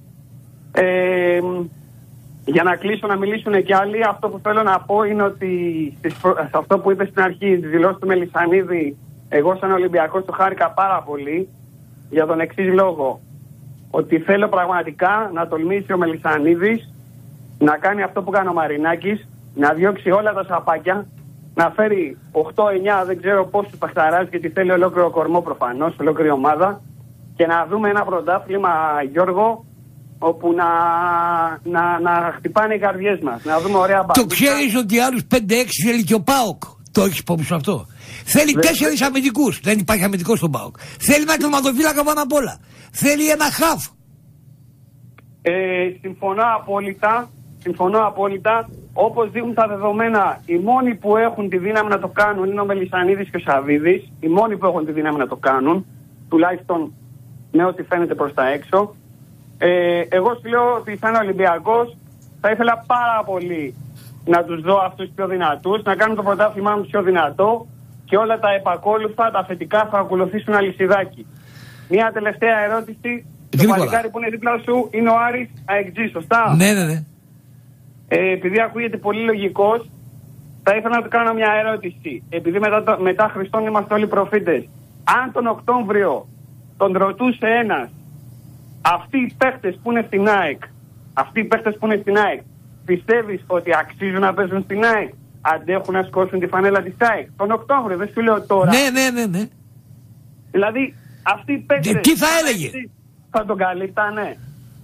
Για να κλείσω, να μιλήσουν κι άλλοι, αυτό που θέλω να πω είναι ότι σε αυτό που είπε στην αρχή, τη δηλώση του Μελισσανίδη, εγώ σαν Ολυμπιακός το χάρηκα πάρα πολύ για τον εξής λόγο. Ότι θέλω πραγματικά να τολμήσει ο Μελισσανίδης να κάνει αυτό που κάνει ο Μαρινάκης, να διώξει όλα τα σαπάκια, να φέρει 8-9, δεν ξέρω πόσους παχταράς, γιατί θέλει ολόκληρο κορμό προφανώς, ολόκληρη ομάδα, και να δούμε ένα πρωτάθλημα, Γιώργο, όπου να χτυπάνε οι καρδιές μας, να δούμε ωραία μπαλίτσα. Το ξέρεις ότι άλλους 5-6 θέλει και ο ΠΑΟΚ. Το έχεις υπόψη σου αυτό? Θέλει 4 αμυντικούς. Δεν υπάρχει αμυντικός στον ΠΑΟΚ. Θέλει ένα τερματοφύλακα πάνω απ' όλα. Θέλει ένα χαφ. Συμφωνώ απόλυτα. συμφωνώ απόλυτα. Όπως δείχνουν τα δεδομένα, οι μόνοι που έχουν τη δύναμη να το κάνουν είναι ο Μελισσανίδης και ο Σαββίδης. Οι μόνοι που έχουν τη δύναμη να το κάνουν, τουλάχιστον με ό,τι φαίνεται προς τα έξω. Εγώ σου λέω ότι σαν Ολυμπιακός θα ήθελα πάρα πολύ να τους δω αυτούς πιο δυνατούς, να κάνουν το πρωτάθλημά μου πιο δυνατό και όλα τα επακόλουθα, τα θετικά θα ακολουθήσουν αλυσιδάκι. Μια τελευταία ερώτηση. Το παλικάρι που είναι δίπλα σου είναι ο Άρης ΑΕΚΤΖ, σωστά? Ναι. Επειδή ακούγεται πολύ λογικός, θα ήθελα να του κάνω μια ερώτηση. Επειδή μετά Χριστόν είμαστε όλοι προφήτες. Αν τον Οκτώβριο τον ρωτούσε ένας, αυτοί οι παίχτες που είναι στην ΑΕΚ, πιστεύεις ότι αξίζουν να παίζουν στην ΑΕΚ? Αντέχουν να σκόσουν τη φανέλα της ΑΕΚ? Τον Οκτώβριο, δεν σου λέω τώρα. Ναι. Δηλαδή, αυτοί οι παίχτες... Τι θα έλεγε? Θα τον καλύπτανε?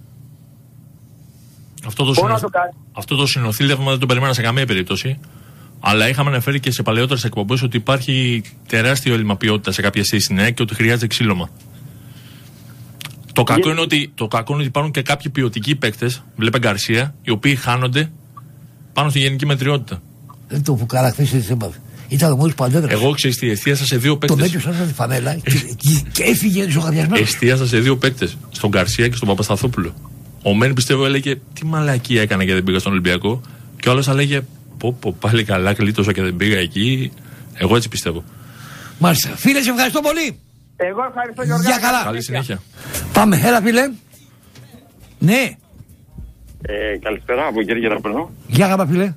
Αυτό το συνοθήλευμα δεν το περιμένα σε καμία περίπτωση. Αλλά είχαμε αναφέρει και σε παλαιότερες εκπομπές ότι υπάρχει τεράστιο έλλειμμα ποιότητα σε κάποιες θέσεις στην ΑΕΚ και ότι χρειάζεται ξύλωμα. Το κακό είναι ότι υπάρχουν και κάποιοι ποιοτικοί παίκτες, βλέπε Γκαρσία, οι οποίοι χάνονται πάνω στη γενική μετριότητα. Δεν το χαρακτηρίζει τη έμπαθη. Ήταν ο μόνος που αντέδρασε. Εγώ εστίασα σε δύο παίκτες. Τον έπιωσα τη φανέλα και έφυγε ζωγαδιασμένο. Εστίασα σε δύο παίκτες, στον Γκαρσία και στον Παπασταθόπουλο. Ο Μεν πιστεύω έλεγε τι μαλακία έκανα και δεν πήγα στον Ολυμπιακό. Και ο άλλος θα λέγε πω πάλι καλά κλείτωσα και δεν πήγα εκεί. Εγώ έτσι πιστεύω. Μάλιστα. Φίλε, σε ευχαριστώ πολύ. Εγώ ευχαριστώ, Γιώργο. Γεια καλά. Καλή συνέχεια. Πάμε, έλα φίλε. Ναι. Καλησπέρα, από Κέρκυρα περνώ. Γεια καλά φίλε.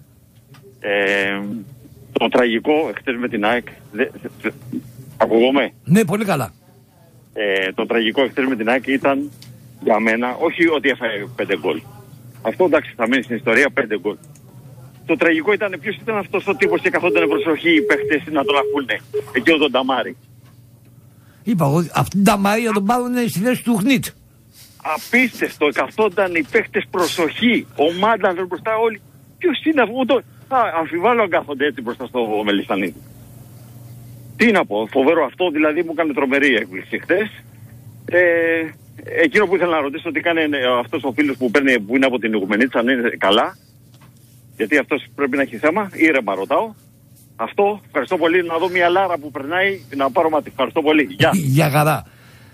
Το τραγικό χτες με την ΑΕΚ. Ακούγομαι? Ναι, πολύ καλά. Το τραγικό χτες με την ΑΕΚ ήταν για μένα, όχι ότι έφαγε 5 γκολ. Αυτό εντάξει θα μείνει στην ιστορία, 5 γκολ. Το τραγικό ήταν ποιος ήταν αυτός ο τύπος και καθόταν προσοχή οι παίχτες να τον ακούνε. Εκεί ο Νταμάρη. Είπα εγώ, αυτήν την Νταμάρη να τον πάρουν στη θέση του Χνίτ. Απίστευτο, καθόταν οι παίχτες προσοχή. Ο Μάνταλερ μπροστά όλοι. Ποιος είναι αυτό? Αμφιβάλλω αν κάθονται έτσι μπροστά στο Μελισσανίδη. Τι να πω, φοβερό αυτό, δηλαδή μου έκανε τρομερή έκπληξη χτες. Εκείνο που ήθελα να ρωτήσω, τι κάνει αυτός ο φίλος που είναι από την Ιγουμενίτσα, αν είναι καλά? Γιατί αυτός πρέπει να έχει θέμα, ήρεμα ρωτάω. Αυτό, ευχαριστώ πολύ, να δω μια λάρα που περνάει, να πάρω μάτι. Ευχαριστώ πολύ, γεια. Γεια χαρά.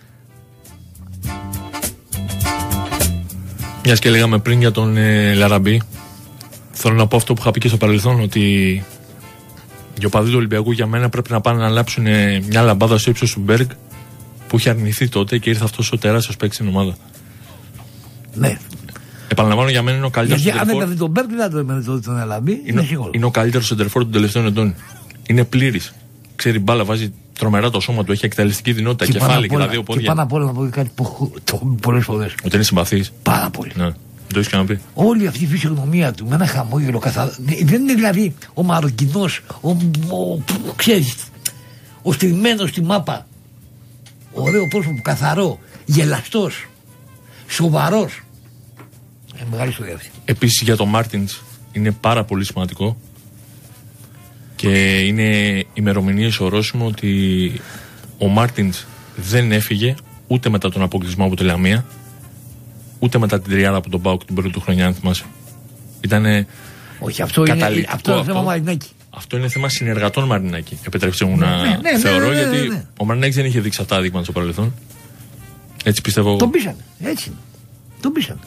Μιας και λέγαμε πριν για τον Λαραμπή, θέλω να πω αυτό που είχα πει και στο παρελθόν, ότι οι οπαδοί του Ολυμπιακού για μένα πρέπει να πάνε να λάψουν μια λαμπάδα στο ύψος του Μπέργκ που είχε αρνηθεί τότε και ήρθε αυτός ο τεράστιος παίκτης στην ομάδα. Ναι. Επαναλαμβάνω, για μένα είναι ο καλύτερος. Γιατί αν έπαιρνε τον Μπέργκ δεν το έπαιρνε τον Λαραμπή, είναι σίγουρο. Είναι ο καλύτερος σεντερφόρ των τελευταίων ετών. Είναι πλήρης. Ξέρει μπάλα, βάζει τρομερά το σώμα του, έχει εκτελεστική δυνότητα, κεφάλι και τα δύο πόδια. Και πάνω απ' όλα να πω κάτι που πολλές φορές. Ότι είναι συμπαθής. Πάρα πολύ. Ναι. Το έχεις ξαναπεί. Όλη αυτή η φυσιογνωμία του με ένα χαμόγελο καθαρό. Δεν είναι δηλαδή ο Μαροκινός, ξέρεις, ο στριμμένος στη μάπα. Ωραίο πρόσωπο, καθαρό, γελαστός, σοβαρός. Μεγάλη ιστορία αυτή. Επίσης για τον Μάρτινς είναι πάρα πολύ σημαντικό και είναι ημερομηνίες ορόσημο ότι ο Μάρτινς δεν έφυγε ούτε μετά τον αποκλεισμό από τη Λαμία, ούτε μετά την τριάδα από τον ΠΑΟΚ την πρώτη του χρονιά, αν θυμάσαι. Ήτανε. Όχι, αυτό είναι θέμα Μαρινάκη. Αυτό είναι θέμα συνεργατών Μαρινάκη. Επιτρέψτε μου να θεωρώ, γιατί ο Μαρινάκης δεν είχε δείξει αυτά τα δείγματα στο παρελθόν. Έτσι πιστεύω. Τον πείσανε. Έτσι. Τον πείσανε.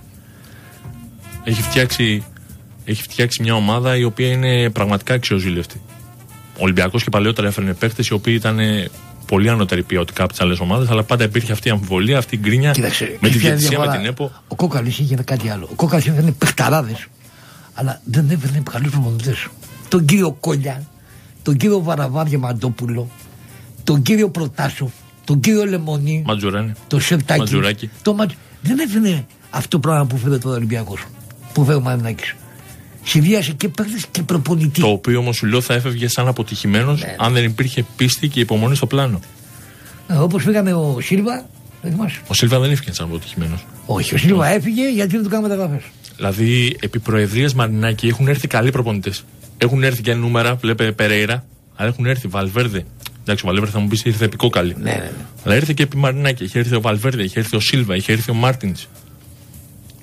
Έχει φτιάξει μια ομάδα η οποία είναι πραγματικά αξιοζήλευτη. Ο Ολυμπιακός και παλαιότερα έφερνε παίκτες οι οποίοι ήταν πολύ ανώτερη ποιοτικά από τις άλλες ομάδες, αλλά πάντα υπήρχε αυτή η αμφιβολία, αυτή η γκρίνια. Κοίταξε, με τη διαιτησία, με την ΕΠΟ. Ο Κόκαλης είχε κάτι άλλο. Ο Κόκαλης έφερνε παιχταράδες, αλλά δεν έφερνε καλούς προπονητές. Τον κύριο Κόλια, τον κύριο Βαραβάρια Μαντόπουλο, τον κύριο Προτάσοφ, τον κύριο Λεμονή, τον Σεπτάκη. Δεν έφερνε αυτό το πράγμα που φέρε το Ολυμπιακός, που φέρε ο Μαρινάκης. Συνδύασε και παίκτες και προπονητή. Το οποίο όμως σου λέω θα έφευγε σαν αποτυχημένος αν δεν υπήρχε πίστη και υπομονή στο πλάνο. Όπως πήγαμε ο Σίλβα, δεν θυμάσαι. Ο Σίλβα δεν έφυγε σαν αποτυχημένος. Όχι, ο Σίλβα έφυγε γιατί δεν του κάνουμε μεταγραφές. Δηλαδή, επί προεδρίας Μαρινάκη έχουν έρθει καλοί προπονητές. Έχουν έρθει και νούμερα, βλέπε Περέιρα, αλλά έχουν έρθει Βαλβέρδε. Εντάξει, ο Βαλβέρδε θα μου πει ήρθε επικό καλή. Ναι. Αλλά ήρθε και επί Μαρινάκη. Είχε έρθει ο Βαλβέρδε, είχε έρθει ο Σίλβα, είχε έρθει ο Μάρτινς.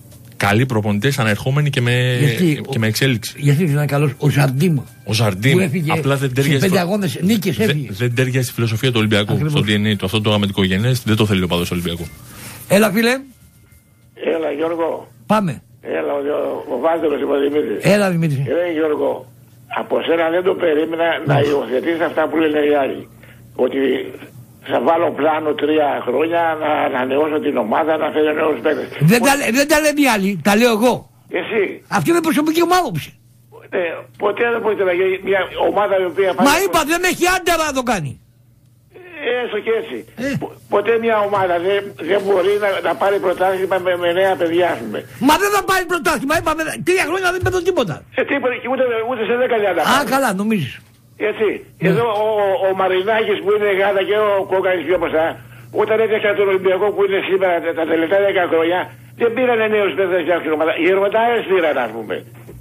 καλοί προπονητές, ανερχόμενοι και με εξέλιξη. Γιατί δεν είναι καλός ο Ζαρντίμ. Ο Ζαρντίμ απλά δεν ταιριάζει. 5 αγώνες νίκες έφυγε. Δεν ταιριάζει στη φιλοσοφία του Ολυμπιακού. Στο DNA του. Αυτό το αμυντικογενές δεν το θέλει ο παδός του Ολυμπιακού. Έλα, φίλε. Έλα, Γιώργο. Πάμε. Έλα, ο Βάζελος είμαι Δημήτρης. Έλα, Δημήτρη. Γιώργο, από σένα δεν το περίμενα να υιοθετήσεις αυτά που λένε οι άλλοι. Ότι θα βάλω πλάνο 3 χρόνια να ανανεώσω την ομάδα, να φέρω νέους παίκτες. Δεν τα λένε οι άλλοι, τα λέω εγώ. Εσύ. Αυτή είναι προσωπική μου άποψη. Ποτέ δεν μπορεί να γίνει μια ομάδα η οποία... Μα είπα, δεν έχει άντερα να το κάνει. Έστω και έτσι. Ποτέ μια ομάδα δεν μπορεί να πάρει πρωτάθλημα με νέα παιδιά, ας πούμε. Μα δεν θα πάρει πρωτάθλημα, είπαμε 3 χρόνια δεν πέτω τίποτα. Τίποτα και ούτε σε 10 λιάτα. Α, καλά, νομίζεις. Έτσι. Εδώ ο Μαρινάκης που είναι γάτα και ο Κόκκανης πιο μπροστά, όταν έφτιαξαν τον Ολυμπιακό που είναι σήμερα τα τελευταία 10 χρόνια, δεν πήρανε νέους παίκτες για την ομάδα. Οι εργοτάρες πήραν, ας πούμε.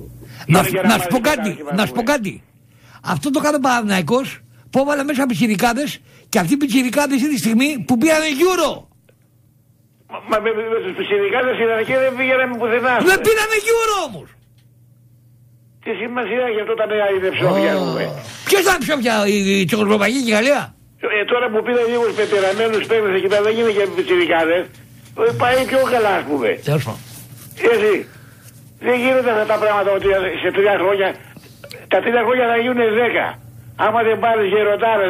Να σου πω κάτι. Αυτό το κάνει ο Παναθηναϊκός που έβαλε μέσα πιτσιρικάδες και αυτοί οι πιτσιρικάδες είναι τη στιγμή που πήρανε Euro. Μα με τους πιτσιρικάδες και δεν πήγανε πουθενά. Δεν πήρανε Euro όμως. Τι σημασία έχει αυτό τα νέα είναι ψόφια, ας πούμε. Ποιος ήταν ψόφια, η Τσεχοσλοβακία και η Γαλλία. Τώρα που πήραν λίγους πεπειραμένους παίκτες εκεί πέρα δεν είναι και πιτσιρικάδες. Πάει πιο καλά, ας πούμε. Έτσι. Δεν γίνονται αυτά τα πράγματα ότι σε 3 χρόνια, τα 3 χρόνια θα γίνουν 10. Άμα δεν πάρεις γεροτάρες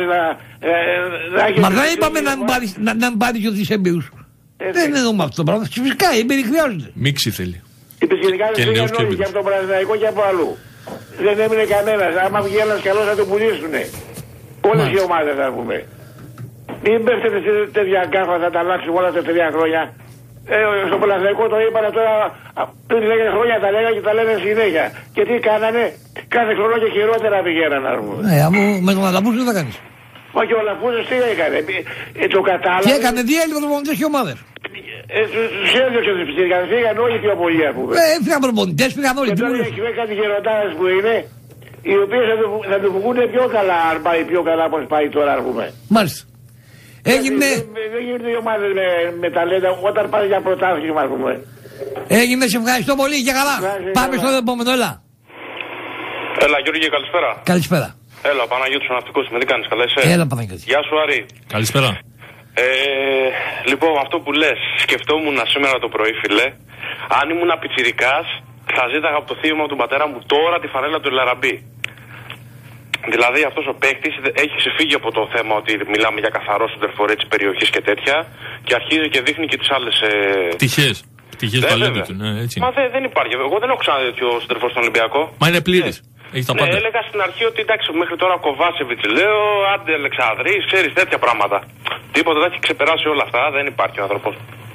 να έχεις... Μα δεν είπαμε να μην πάρεις και τους έμπειρους. Δεν εννοούμε αυτό το πράγμα. Φυσικά οι έμπειροι χρειάζονται. Μίξη θέλει. Οι πιτσιρικάδες πήγαν όλοι και από τον Παναθηναϊκό και από αλλού. Δεν έμεινε κανένας. Άμα βγει ένας καλός θα τον πουλήσουνε. Όλες οι ομάδες, ας πούμε. Μην πέφτετε σε τέτοια γκάφα, θα τα αλλάξουμε όλα τα 3 χρόνια. Στο Παναθηναϊκό το είπανε τώρα πριν 10 χρόνια τα λέγανε και τα λένε συνέχεια. Και τι κάνανε, κάθε χρόνο και χειρότερα πηγαίναν, ας πούμε. Ναι, με τον Αλαμπούζο δεν θα κάνεις. Μα και ο Αλαμπούζος τι έκανε, το κατάλαβε. Τι έκανε, διέλειμμα προπονητές και ομάδες. Τους έδιωξε τους πιτσιρικάδες, φύγαν όλοι πιο πολύ, ας πούμε. Φύγαν προπονητές, φύγαν όλοι. Και τώρα έχει κάτι γεροντάρες που είναι, οι οποίες θα του βγουν πιο καλά, αν πάει πιο καλά όπως πάει τώρα, ας πούμε. Μάλιστα. Έγινε... Δεν γίνονται οι ομάδες με ταλέντα όταν πας για πρωτάθλημα, ας πούμε. Έγινε, σε ευχαριστώ πολύ και καλά. Πάμε στο επόμενο, έλα. Έλα, Γιώργη, καλησπέρα. Καλησπέρα. Έλα, Παναγιώτης ο ναυτικός, με τι κάνεις, καλά είσαι. Έλα, Παναγιώτη. Γεια σου, Άρη. Καλησπέρα. Λοιπόν, αυτό που λες, σκεφτόμουν σήμερα το πρωί, φίλε. Αν ήμουν πιτσιρικάς, θα ζήταγα από το θείο μου, από τον πατέρα μου, τώρα τη φανέλα του Ελαραμπή. Δηλαδή αυτός ο παίκτης έχει ξεφύγει από το θέμα ότι μιλάμε για καθαρό σεντερφόρ της περιοχής και τέτοια και αρχίζει και δείχνει και τις άλλες... Πτυχές παλεύει του, ναι, έτσι. Μα δεν υπάρχει. Εγώ δεν έχω ξαναδεί τέτοιο σεντερφόρ στον Ολυμπιακό. Μα είναι πλήρης. Έχει τα πάντα. Έλεγα στην αρχή ότι εντάξει, μέχρι τώρα Κοβάσεβιτς λέω, άντε Αλεξανδρής, ξέρεις τέτοια πράγματα. Τίποτα, δεν έχει ξεπεράσει όλα αυτά, δεν υπάρχει ο άνθρωπος.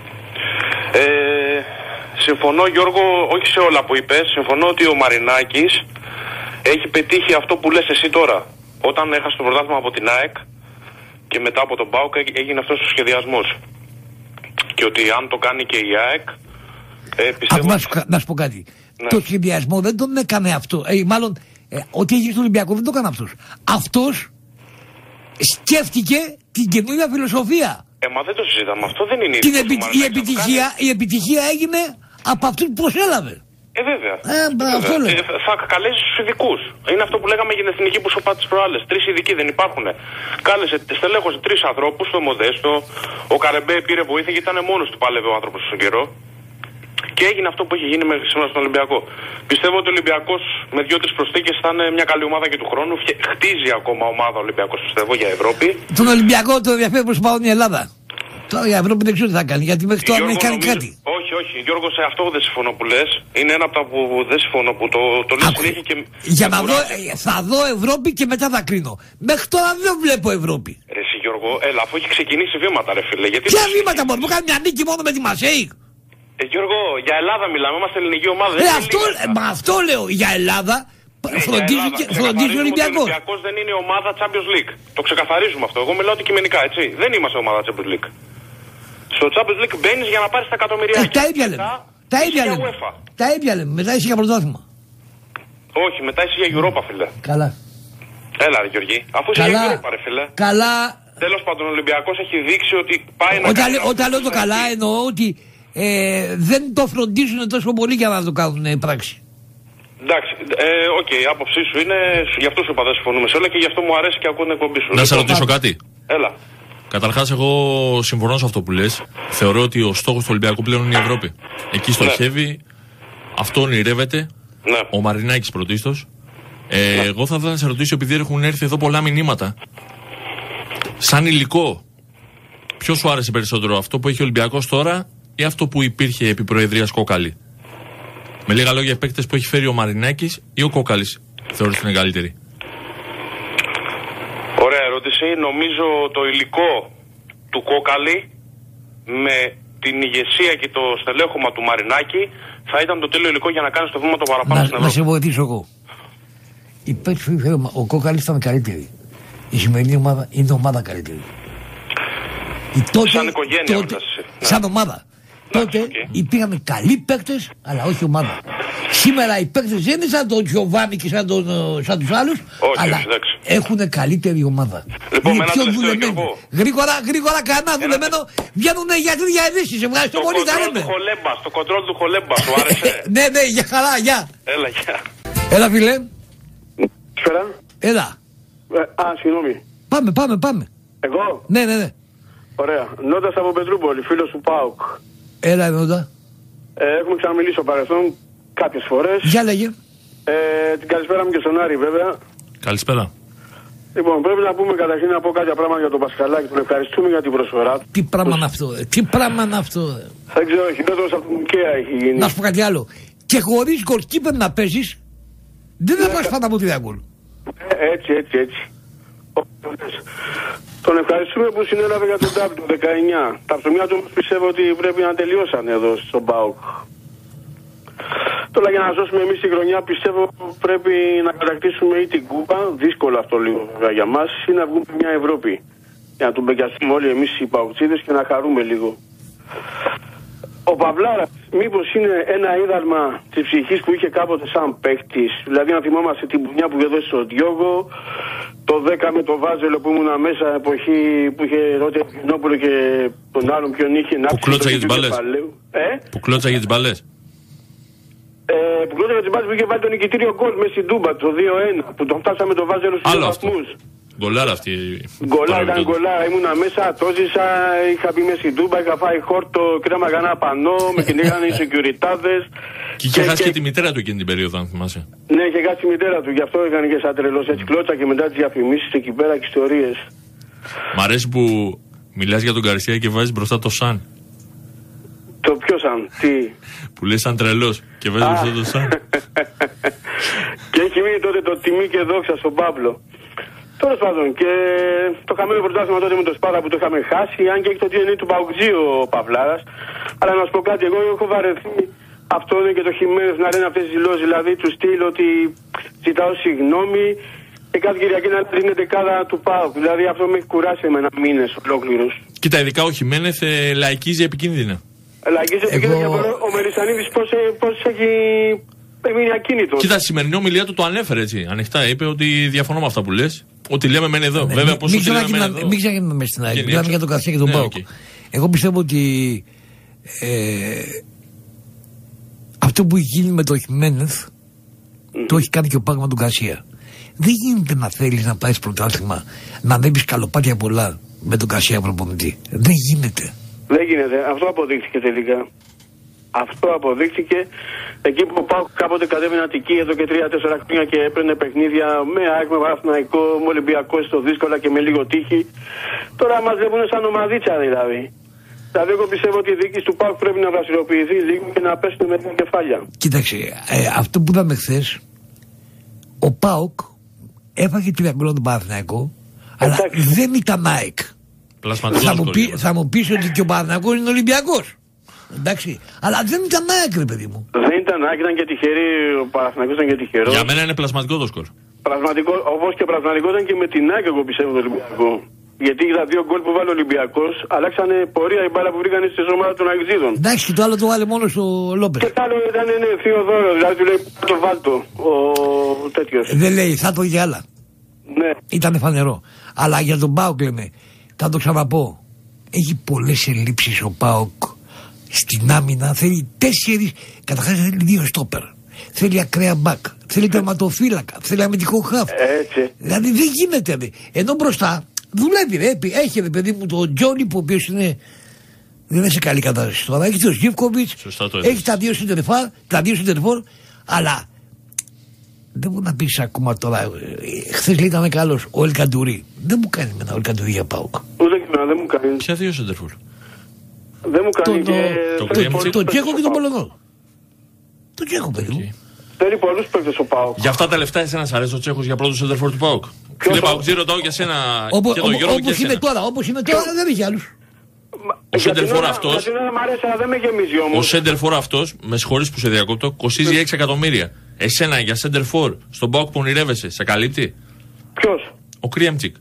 Συμφωνώ, Γιώργο, όχι σε όλα που είπες. Συμφωνώ ότι ο Μαρινάκης έχει πετύχει αυτό που λες εσύ τώρα. Όταν έχασε το πρωτάθλημα από την ΑΕΚ και μετά από τον ΠΑΟΚ έγινε αυτός ο σχεδιασμός. Και ότι αν το κάνει και η ΑΕΚ, πιστεύω... Να σου πω κάτι. Ναι. Το σχεδιασμό δεν τον έκανε αυτό. Μάλλον, ό,τι έγινε στο Ολυμπιακό δεν το έκανε αυτός. Αυτός σκέφτηκε την καινούργια φιλοσοφία. Μα δεν το συζητάμε. Αυτό δεν είναι η επιτυχία έγινε από αυτούς που προσέλαβε. Βέβαια. Θα καλέσει τους ειδικούς. Είναι αυτό που λέγαμε για την εθνική που σου είπα τις προάλλες. 3 ειδικοί δεν υπάρχουν. Κάλεσε, στελέχωσε 3 ανθρώπους, το Μοντέστο. Ο Καρεμπέ πήρε βοήθεια γιατί ήταν μόνος του, πάλευε ο άνθρωπος στον καιρό. Και έγινε αυτό που έχει γίνει σήμερα στον Ολυμπιακό. Πιστεύω ότι ο Ολυμπιακός με 2-3 προσθήκες θα είναι μια καλή ομάδα και του χρόνου. Χτίζει ακόμα ομάδα ο Ολυμπιακός, πιστεύω, για Ευρώπη. Τον Ολυμπιακό το ενδιαφέρει πως πάω η Ελλάδα. Τώρα η Ευρώπη δεν ξέρω τι θα κάνει, γιατί μέχρι τώρα δεν έχει κάνει κάτι. Όχι, Γιώργο, σε αυτό δεν συμφωνώ που λες. Είναι ένα από τα που δεν συμφωνώ που το λες συνέχεια και... Για να δω, θα δω Ευρώπη και μετά θα κρίνω. Μέχρι τώρα δεν βλέπω Ευρώπη. Ρε εσύ Γιώργο, έλα, αφού έχει ξεκινήσει βήματα ρε φίλε. Ποια βήματα μόνο, μου κάνει μια νίκη μόνο με τη Μαρσέη. Γιώργο, για Ελλάδα μιλάμε, είμαστε ελληνική ομάδα. Αυτό λέω, για Ελλάδα. Φροντίζει ο Ολυμπιακός. Ο Ολυμπιακός δεν είναι ομάδα Champions League. Το ξεκαθαρίζουμε αυτό. Εγώ μιλάω αντικειμενικά, έτσι. Δεν είμαστε ομάδα Champions League. Στο Champions League μπαίνεις για να πάρεις τα εκατομμυριά. Τα ίδια λέμε. Τα ίδια λέμε. Μετά είσαι για πρωτάθλημα. Όχι, μετά είσαι για Europa, φίλε. Καλά. Έλα, ρε Γεωργή. Αφού είσαι για Europa, ρε φίλε. Καλά. Τέλος πάντων, ο Ολυμπιακός έχει δείξει ότι πάει να. Όταν λέω το καλά, εννοώ ότι δεν το φροντίζουν τόσο πολύ για να το κάνουν πράξη. Εντάξει, η άποψή σου είναι, γι' αυτό σου είπα δεν συμφωνούμε σε όλα και γι' αυτό μου αρέσει και ακούω την εκπομπή σου. Να σε ρωτήσω κάτι. Έλα. Καταρχάς, εγώ συμφωνώ σε αυτό που λες. Θεωρώ ότι ο στόχος του Ολυμπιακού πλέον είναι η Ευρώπη. Εκεί στοχεύει, αυτό ονειρεύεται. Ναι. Ο Μαρινάκης πρωτίστως. Εγώ θα ήθελα να σε ρωτήσω, επειδή έχουν έρθει εδώ πολλά μηνύματα. Σαν υλικό, ποιο σου άρεσε περισσότερο, αυτό που έχει ο Ολυμπιακός τώρα ή αυτό που υπήρχε επί προεδρίας Κόκαλη? Με λίγα λόγια, οι παίκτες που έχει φέρει ο Μαρινάκης ή ο Κόκαλης θεωρείς ότι είναι καλύτεροι? Ωραία ερώτηση. Νομίζω το υλικό του Κόκαλη με την ηγεσία και το στελέχωμα του Μαρινάκη θα ήταν το τέλειο υλικό για να κάνεις το βήμα το παραπάνω στην Ευρώπη. Να σε βοηθήσω εγώ. Οι παίκτες που είχε ο Κόκαλης ήταν καλύτεροι. Η σημερινή ομάδα είναι ομάδα καλύτερη. Σαν οικογένεια. Σαν ομάδα. Τότε υπήρχαν καλοί παίκτες, αλλά όχι ομάδα. Σήμερα οι παίκτες δεν είναι σαν τον Γιωβάνι και σαν τους άλλους, αλλά έχουν καλύτερη ομάδα. Λοιπόν, είναι πιο δουλεμένοι. Γρήγορα κανένα δουλεμένο, βγαίνουν γιατροί για ειδήσεις. Ευχαριστώ πολύ, τα λέμε. Το κοντρόλ του Χολέμπα, σου άρεσε? Ναι, για χαρά, γεια. Έλα, γεια. Έλα, φίλε. Σφαίρα. Έλα. Συγγνώμη. Πάμε. Εγώ? Ναι. Ωραία. Νότας από Πετρούπολη, φίλος του ΠΑΟΚ. Έλα, Νότα. Έχουμε ξαναμιλήσει στο παρελθόν κάποιες φορές. Για λέγε. Την καλησπέρα μου και στον Άρη, βέβαια. Καλησπέρα. Λοιπόν, πρέπει να πούμε καταρχήν να πω κάποια πράγματα για τον Πασχαλάκη. Τον ευχαριστούμε για την προσφορά του. Τι πράγμα είναι αυτό, Δεν ξέρω, χειρότερος από την Ικαία έχει γίνει. Να σου πω κάτι άλλο. Και χωρίς γκολκίπερ να παίζεις, δεν θα πας πάνω από 3 γκολ. Έτσι. Τον ευχαριστούμε που συνέλαβε για τον ΤΑΠ του 19. Τα ψωμιά του πιστεύω ότι πρέπει να τελειώσαν εδώ στον ΠΑΟΚ. Τώρα για να σώσουμε εμείς τη χρονιά πιστεύω πρέπει να κατακτήσουμε ή την Κούπα, δύσκολο αυτό λίγο για μας, ή να βγούμε μια Ευρώπη. Για να τον μπεκιαστούμε όλοι εμείς οι ΠΑΟΚτσίδες και να χαρούμε λίγο. Ο Παυλάρας μήπως είναι ένα είδαλμα της ψυχής που είχε κάποτε σαν παίκτης? Δηλαδή να θυμόμαστε την πουνιά που έδωσε στον Διόγο, το 10 με το Βάζελο που ήμουν μέσα εποχή που είχε τότε ο Κοινόπουλο και τον άλλον ποιον είχε να που κλώτσα για τις μπάλες. Που κλώτσα για τις μπάλες. Που κλώτσα για τις μπάλες που είχε βάλει τον νικητήριο γκολ μέσα στην Τούμπα το 2-1 που τον φτάσαμε το Βάζελο στους βαθμούς. Γκολάρα αυτή. Ήταν γκολάρα, ήμουνα μέσα, το ζήσα, είχα μπει μέσα στην Τούμπα, είχα φάει χόρτο, κρέμα κανένα πανό, με κυνήγανε οι σεκιουριτάδες. Και είχε χάσει και τη μητέρα του εκείνη την περίοδο, αν θυμάσαι. Ναι, είχε χάσει τη μητέρα του, γι' αυτό έκανε και σαν τρελός, έτσι κλώτσα και μετά τις διαφημίσεις εκεί πέρα και ιστορίες. Μ' αρέσει που μιλάς για τον Γκαρσία και βάζεις μπροστά το σαν. Το ποιο σαν, τι? Που λες σαν τρελός και βάζεις μπροστά το σαν. Και έχει μείνει τότε το τιμή και δόξα στον Παύλο. Τέλος πάντων, και το χαμένο πρωτάθλημα τότε με το Σπάτα που το είχαμε χάσει, αν και έχει το DNA του Παουτζή ο Παυλάρας. Αλλά να σου πω κάτι, εγώ έχω βαρεθεί αυτό και το Χιμένες να λένε αυτές τις δηλώσεις, δηλαδή του στυλ ότι ζητάω συγγνώμη και κάθε Κυριακή να είναι δεκάδα του ΠΑΟΚ. Δηλαδή αυτό με έχει κουράσει εμένα μήνες ολόκληρους. Κοίτα, ειδικά ο Χιμένεθ λαϊκίζει επικίνδυνα. Λαϊκίζει επικίνδυνα και ο Μελισσανίδης πώς έχει... Έμεινε ακίνητο. Κοίτα, στη σημερινή ομιλία του το ανέφερε έτσι. Ανοιχτά είπε ότι διαφωνώ με αυτά που λες. Ότι λέμε μεν εδώ. Ναι, βέβαια, πώς ότι λέμε μεν εδώ. Μην ξαγίνουμε μέσα στην ΑΕΚ. Μιλάμε για τον Γκαρσία και τον ΠΑΟΚ. Εγώ πιστεύω ότι αυτό που έχει γίνει με το Χιμένεθ το έχει κάνει και ο ΠΑΟΚ με τον Γκαρσία. Δεν γίνεται να θέλεις να πάρεις πρωτάθλημα, να ανέβεις καλοπάτια πολλά με τον Γκαρσία προπονητή. Δεν γίνεται. Δεν γίνεται. Αυτό αποδείχθηκε τελικά. Αυτό αποδείχθηκε εκεί που πάω κάποτε κατέβαινε Αττική εδώ και 3-4 χρόνια και έπαιρνε παιχνίδια με ΑΕΚ, με Παναθηναϊκό, με Ολυμπιακό στο δύσκολα και με λίγο τύχη. Τώρα μας βλέπουν σαν ομαδίτσα δηλαδή. Δηλαδή εγώ πιστεύω ότι η διοίκηση του ΠΑΟΚ πρέπει να δραστηριοποιηθεί λίγο και να πέσουν με την κεφάλια. Κοίταξε, αυτό που είδαμε χθες, ο ΠΑΟΚ έφαγε 3 γκολ τον Παναθηναϊκό, αλλά δεν ήταν ΑΕΚ. Θα μου πεις ότι και ο Παναθηναϊκός είναι Ολυμπιακός. Εντάξει, αλλά δεν ήταν άκρη, παιδί μου. Δεν ήταν άκρη, ήταν και τυχερή. Ο Παναθηναϊκός ήταν και τυχερό. Για μένα είναι πλασματικό το σκορ. Πλασματικό, όπως και πλασματικό ήταν και με την ΑΕΚ, εγώ πιστεύω, το Ολυμπιακό. Γιατί είδα 2 γκολ που βάλει ο Ολυμπιακός, αλλάξανε πορεία η μπάλα που βρήκαν στις ομάδες των Αγγλίδων. Εντάξει, και το άλλο το βάλε μόνο στο Λόπες. Και το άλλο ήταν Θεοδόρο, δηλαδή του λέει το βάλτο ο τέτοιος. Δεν λέει, θα το είχε άλλα. Ναι. Ήταν φανερό. Αλλά για τον ΠΑΟΚ λέμε, θα το ξαναπώ. Έχει πολλές ελλείψεις ο ΠΑΟΚ. Στην άμυνα θέλει 4, καταρχάς θέλει 2 στόπερ. Θέλει ακραία μπακ, θέλει τερματοφύλακα, θέλει αμυντικό χαφ. Έτσι. Δηλαδή δεν γίνεται. Ενώ μπροστά δουλεύει, έχει ρε παιδί μου τον Τζόνι που ο οποίος δεν είναι σε καλή κατάσταση τώρα. Έχει τον Ζίβκοβιτς, έχει τα 2 σεντερφόρ, αλλά δεν μπορεί να πεις ακόμα τώρα. Χθες λέει ήταν καλός ο Ελκαντουρί. Δεν μου κάνει με ένα Ελκαντουρί για ΠΑΟΚ. Ούτε και δεν μου κάνει. Ποια 2 σεντερφόρ? Δεν μου κάνει. Το Τσέχο και τον Πολωνό. Το Τσέχο, παιδί μου. Θέλει πολλούς παίκτες ο ΠΑΟΚ. Για αυτά τα λεφτά, εσένα σ' αρέσει ο Τσέχος για πρώτο σεντερφόρ του ΠΑΟΚ? Φίλε Παοκτζή, ρωτάω για σένα και τον Γιώργο και εσένα. Όπως είναι τώρα δεν έχει άλλους. Ο σέντερφορ αυτός, ο σέντερφορ αυτός, με συγχωρείς που σε διακόπτω, κοστίζει 6 εκατομμύρια. Εσένα για σέντερφορ στον ΠΑΟΚ που ονειρεύεσαι, σε καλύπτει? Ποιος? Ο Κρίαμτσικ.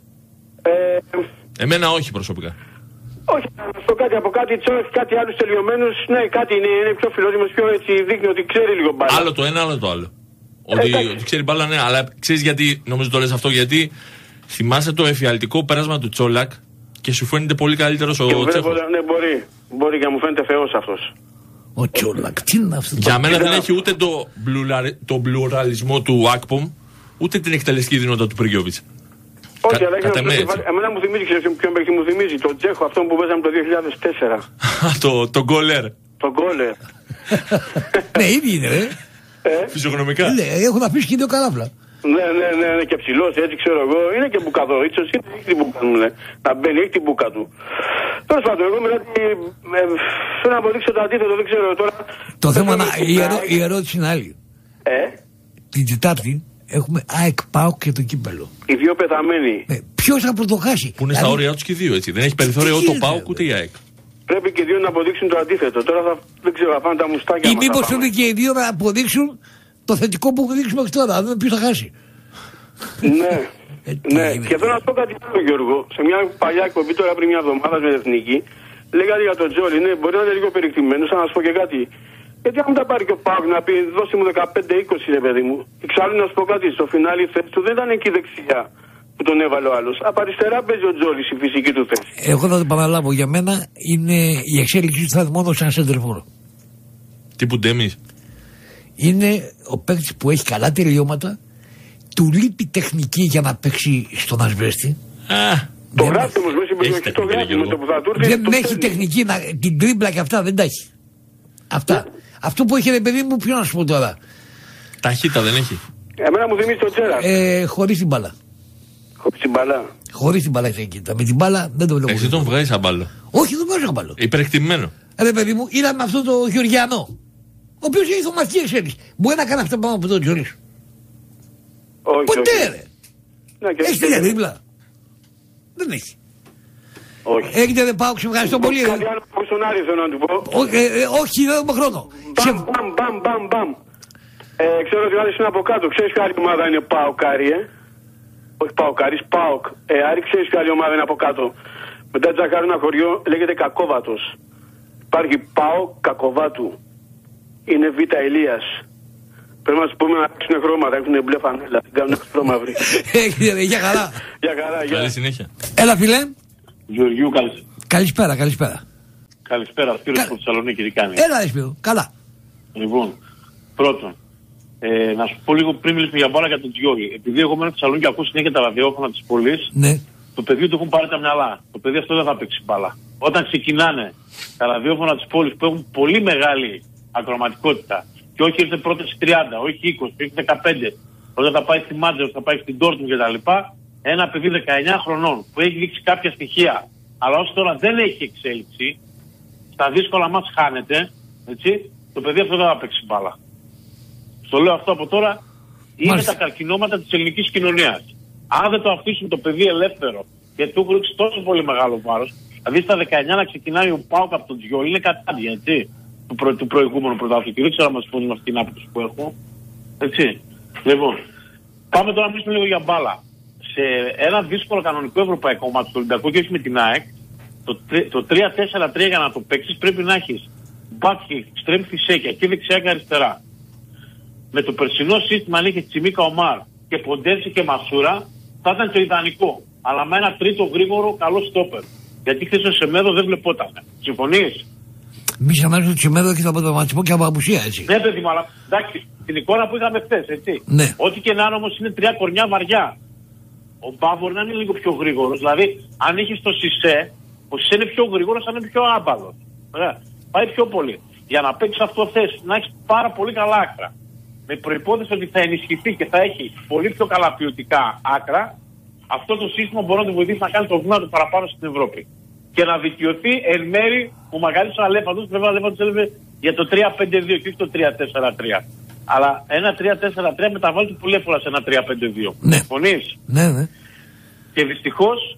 Εμένα όχι προσωπικά. Όχι, να πω κάτι από κάτι Τσόλακ, κάτι άλλους τελειωμένους. Ναι, κάτι είναι πιο φιλόδημος, πιο έτσι δείχνει ότι ξέρει λίγο μπάλα. Άλλο το ένα, άλλο το άλλο. Ότι ξέρει μπάλα, ναι, αλλά ξέρεις γιατί νομίζω το λες αυτό? Γιατί θυμάσαι το εφιαλτικό πέρασμα του Τσόλακ και σου φαίνεται πολύ καλύτερος ο Τσέχος. Ναι, μπορεί και μου φαίνεται θεός αυτός. Ο Τσόλακ, τι είναι αυτό? Για μένα δεν έχει ούτε το πλουραλισμό του Ακπομ, ούτε την εκτελεστική δυνατότητα του Πριγκιόβιτς. Όχι, αλλά εμένα μου θυμίζει, ξέρεις ποιον παίκτη μου θυμίζει? Το Τσέχο, αυτόν που παίζαμε το 2004. Το γκόλερ. Το γκόλερ. Ναι, ήδη είναι, Φυσιογνωμικά. Ναι, έχουν αφήσει και 2 καράφλα. Ναι, και ψηλός, έτσι ξέρω εγώ. Είναι και μπουκαδόριτσος, έχει την μπουκα του, ναι. Να μπαίνει, έχει την μπουκα του. Τέλος πάντων, εγώ μετά θέλω να αποδείξω το αντίθετο, δεν ξέρω τώρα. Το θέμα, η ερώτηση είναι άλλη. Την Τετάρτη έχουμε ΑΕΚ ΠΑΟΚ και το κύπελο. Οι δύο πεθαμένοι. Ποιος θα πρωτοχάσει? Που είναι στα όρια τους και οι δύο, έτσι. Δεν έχει περιθώριο ούτε ο ΠΑΟΚ ούτε η ΑΕΚ. Πρέπει και οι δύο να αποδείξουν το αντίθετο. Τώρα δεν ξέρω, θα πάνε τα μουστάκια. Ή μήπως πρέπει και οι δύο να αποδείξουν το θετικό που έχουν δείξει μέχρι τώρα. Δεν ποιος θα χάσει. Ναι. Και θέλω να πω κάτι άλλο, Γιώργο. Σε μια παλιά εκπομπή τώρα πριν μια εβδομάδα με Εθνική, λέγατε για τον Τζόλι. Ναι, μπορεί να είναι λίγο περιεκτημένο, να σα πω και κάτι. Γιατί αν τα πάρει και ο Πάουκ να πει δώσε μου 15-20, ρε παιδί μου. Εξάλλου να σου πω κάτι, στο φινάλι η θέση του δεν ήταν εκεί δεξιά που τον έβαλε ο άλλος. Από αριστερά παίζει ο Τζόλι η φυσική του θέση. Εγώ θα το επαναλάβω. Για μένα είναι η εξέλιξη του θα είναι μόνο σαν σεντερφόρο. Τύπου Ντέμις. Είναι ο παίκτης που έχει καλά τελειώματα, του λείπει τεχνική για να παίξει στον ασβέστη. Το γράφει όμως μέσα στην το γράφει με το που θα του έρθει. Δεν έχει τεχνική, την τρίμπλα και αυτά δεν τα έχει. Αυτά. Αυτό που έχει, ρε παιδί μου, ποιο να σου πω τώρα. Ταχύτητα δεν έχει. Εμένα μου θυμίζει το Τσέρα. Χωρίς την μπάλα. Χωρίς την μπάλα. Χωρίς την μπάλα έχει ταχύτητα. Με την μπάλα δεν το βλέπω. Εσύ τον βγάζεις αμπάλο. Όχι, δεν βγάζω αμπάλο. Υπερεκτιμμένο. Ρε παιδί μου, είδαμε αυτό το Γεωργιανό. Ο οποίος έχει θωματική εξέλιξη. Μπορεί να κάνει αυτά πάνω από τον Τζολί. Ποτέ ρε. Έχει την δίπλα. Δεν έχει. Έχετε δεν πάω, ευχαριστώ πολύ. Κάτι άλλο που στον Άρη θέλω να του πω. Όχι, δεν έχουμε χρόνο. Μπαμ. Ξέρω ότι ο Άρης είναι από κάτω. Ξέρεις ποια άλλη ομάδα είναι ΠΑΟΚ-Άρη, Όχι ΠΑΟΚ-Άρης, ΠΑΟΚ. Άρη, ξέρεις ποια άλλη ομάδα είναι από κάτω. Μετά τζακάρει ένα χωριό, λέγεται Κακόβατος. Υπάρχει ΠΑΟΚ Κακοβάτου. Είναι Β' Ηλίας. Πρέπει να σου πούμε να ρίξουν χρώματα, έχουν μπλε φανέλα, δεν κάνουν χρώμαυρη. Για χαρά. Καλή συνέχεια. Έλα φίλε. Γεωργίου, καλησπέρα. Καλησπέρα, Σπύρος από Θεσσαλονίκη, τι κάνει? Έλα, Σπύρο, καλά. Λοιπόν, πρώτον, να σου πω λίγο πριν μιλήσουμε για μπάλα για τον Τζιόλι. Επειδή εγώ μένω στη Θεσσαλονίκη και ακούω συνέχεια τα ραδιόφωνα της πόλης, ναι. Το παιδί του έχουν πάρει τα μυαλά. Το παιδί αυτό δεν θα παίξει μπάλα. Όταν ξεκινάνε τα ραδιόφωνα της πόλης που έχουν πολύ μεγάλη ακροματικότητα, και όχι ήρθε πρώτες 30, όχι 20, όχι 15, όταν θα πάει στη Μάντζερ, θα πάει στην Ντόρτμουντ κτλ. Ένα παιδί 19 χρονών που έχει δείξει κάποια στοιχεία, αλλά ως τώρα δεν έχει εξέλιξη, στα δύσκολα μας χάνεται, έτσι, το παιδί αυτό δεν θα παίξει μπάλα. Στο λέω αυτό από τώρα, είναι τα καρκινώματα της ελληνικής κοινωνίας. Αν δεν το αφήσουμε το παιδί ελεύθερο και του έχουν ρίξει τόσο πολύ μεγάλο βάρος, δηλαδή στα 19 να ξεκινάει ο ΠΑΟΚ από τον Τζιόλι, είναι κατάδια, έτσι, του προηγούμενου πρωταθλητή. Δεν ξέρω αν μας πούν αυτήν την άποψη που έχω. Έτσι. Λοιπόν, πάμε τώρα να μιλήσουμε λίγο για μπάλα. Σε ένα δύσκολο κανονικό ευρωπαϊκό μάτι του Ολυμπιακού και όχι με την ΑΕΚ, το 3-4-3 για να το παίξεις πρέπει να έχεις μπάκχη, στρέμ φυσέκια και δεξιά και αριστερά. Με το περσινό σύστημα, αν είχε Τσιμίκα Ομάρ και Ποντένση και Μασούρα, θα ήταν το ιδανικό. Αλλά με ένα τρίτο γρήγορο καλό στόπερ. Γιατί χθες ο Σεμέδο δεν βλεπόταν. Συμφωνείς? Μη αμέσως του Σιμέδο και θα αποτελεσματισμό και από απουσία, έτσι. Ναι, παιδί μου, αλλά εντάξει, την εικόνα που είχαμε χθες, έτσι. Ναι. Ό,τι και να είναι όμως είναι 3 κορνιά βαριά. Ο Μπα μπορεί να είναι λίγο πιο γρήγορος. Δηλαδή, αν έχεις το Σισε, ο Σισε είναι πιο γρήγορος, αν είναι πιο άμπαλος. Πάει πιο πολύ. Για να παίξεις αυτό θες να έχεις πάρα πολύ καλά άκρα. Με προϋπόθεση ότι θα ενισχυθεί και θα έχει πολύ πιο καλά ποιοτικά άκρα, αυτό το σύστημα μπορεί να του βοηθήσει να κάνει το βήμα του παραπάνω στην Ευρώπη. Και να δικαιωθεί εν μέρη ο μεγαλύτερος Αλέφαντος. Βέβαια, ο Αλέφαντος έλεγε για το 3-5-2 και όχι το 3-4-3. Αλλά ένα 3-4-3 μεταβάλλεται πολύ εύκολα σε ένα 3-5-2. Ναι. Συμφωνείς? Ναι, ναι. Και δυστυχώς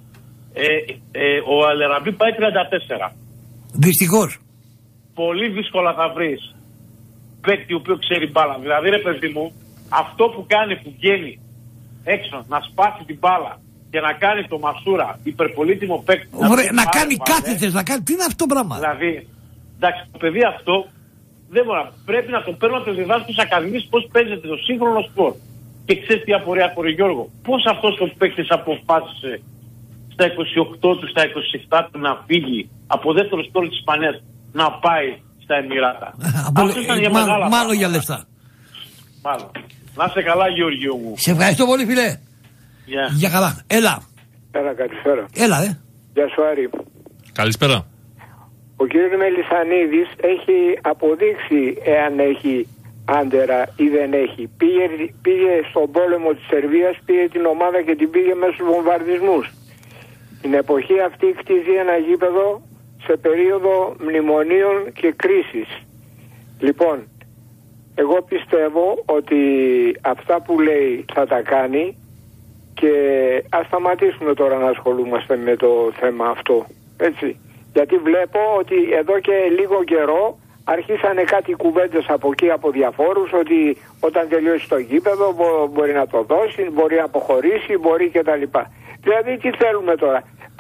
ο Αλεραμπή πάει 34. Δυστυχώς. Πολύ δύσκολα θα βρεις παίκτη ο οποίος ξέρει μπάλα. Δηλαδή, ρε παιδί μου, αυτό που κάνει, που βγαίνει έξω να σπάσει την μπάλα και να κάνει το Μασούρα υπερπολίτιμο παίκτη. Να κάνει κάθετες, να κάνει. Τι είναι αυτό το πράγμα? Δηλαδή, εντάξει, το παιδί αυτό δεν μπορεί. Πρέπει να το παίρνω να το διδάσκω στις ακαδημίες πώς παίζεται το σύγχρονο σπορ. Και ξέρεις τι απορία χωρί, Γιώργο? Πώς αυτός ο παίκτης αποφάσισε στα 28 του, στα 27 του να φύγει από δεύτερο στόλο της Ισπανίας να πάει στα Εμιράτα? Μάλλον για λεφτά. Μάλλον. Να είσαι καλά, Γεωργίου μου. Σε ευχαριστώ πολύ, φίλε. Για καλά. Έλα. Έλα, καλησπέρα. Έλα, Γεια σου, Άρη. Καλησπέρα. Ο κύριος Μελισσανίδης έχει αποδείξει εάν έχει άντερα ή δεν έχει. Πήγε στον πόλεμο της Σερβίας, πήγε την ομάδα και την πήγε μέσα στους βομβαρδισμούς. Την εποχή αυτή κτίζει ένα γήπεδο σε περίοδο μνημονίων και κρίσης. Λοιπόν, εγώ πιστεύω ότι αυτά που λέει θα τα κάνει και ας σταματήσουμε τώρα να ασχολούμαστε με το θέμα αυτό. Έτσι. Γιατί βλέπω ότι εδώ και λίγο καιρό αρχίσανε κάτι κουβέντες από εκεί από διαφόρους ότι όταν τελειώσει το γήπεδο μπορεί να το δώσει, μπορεί να αποχωρήσει, μπορεί κτλ. Δηλαδή τι θέλουμε τώρα?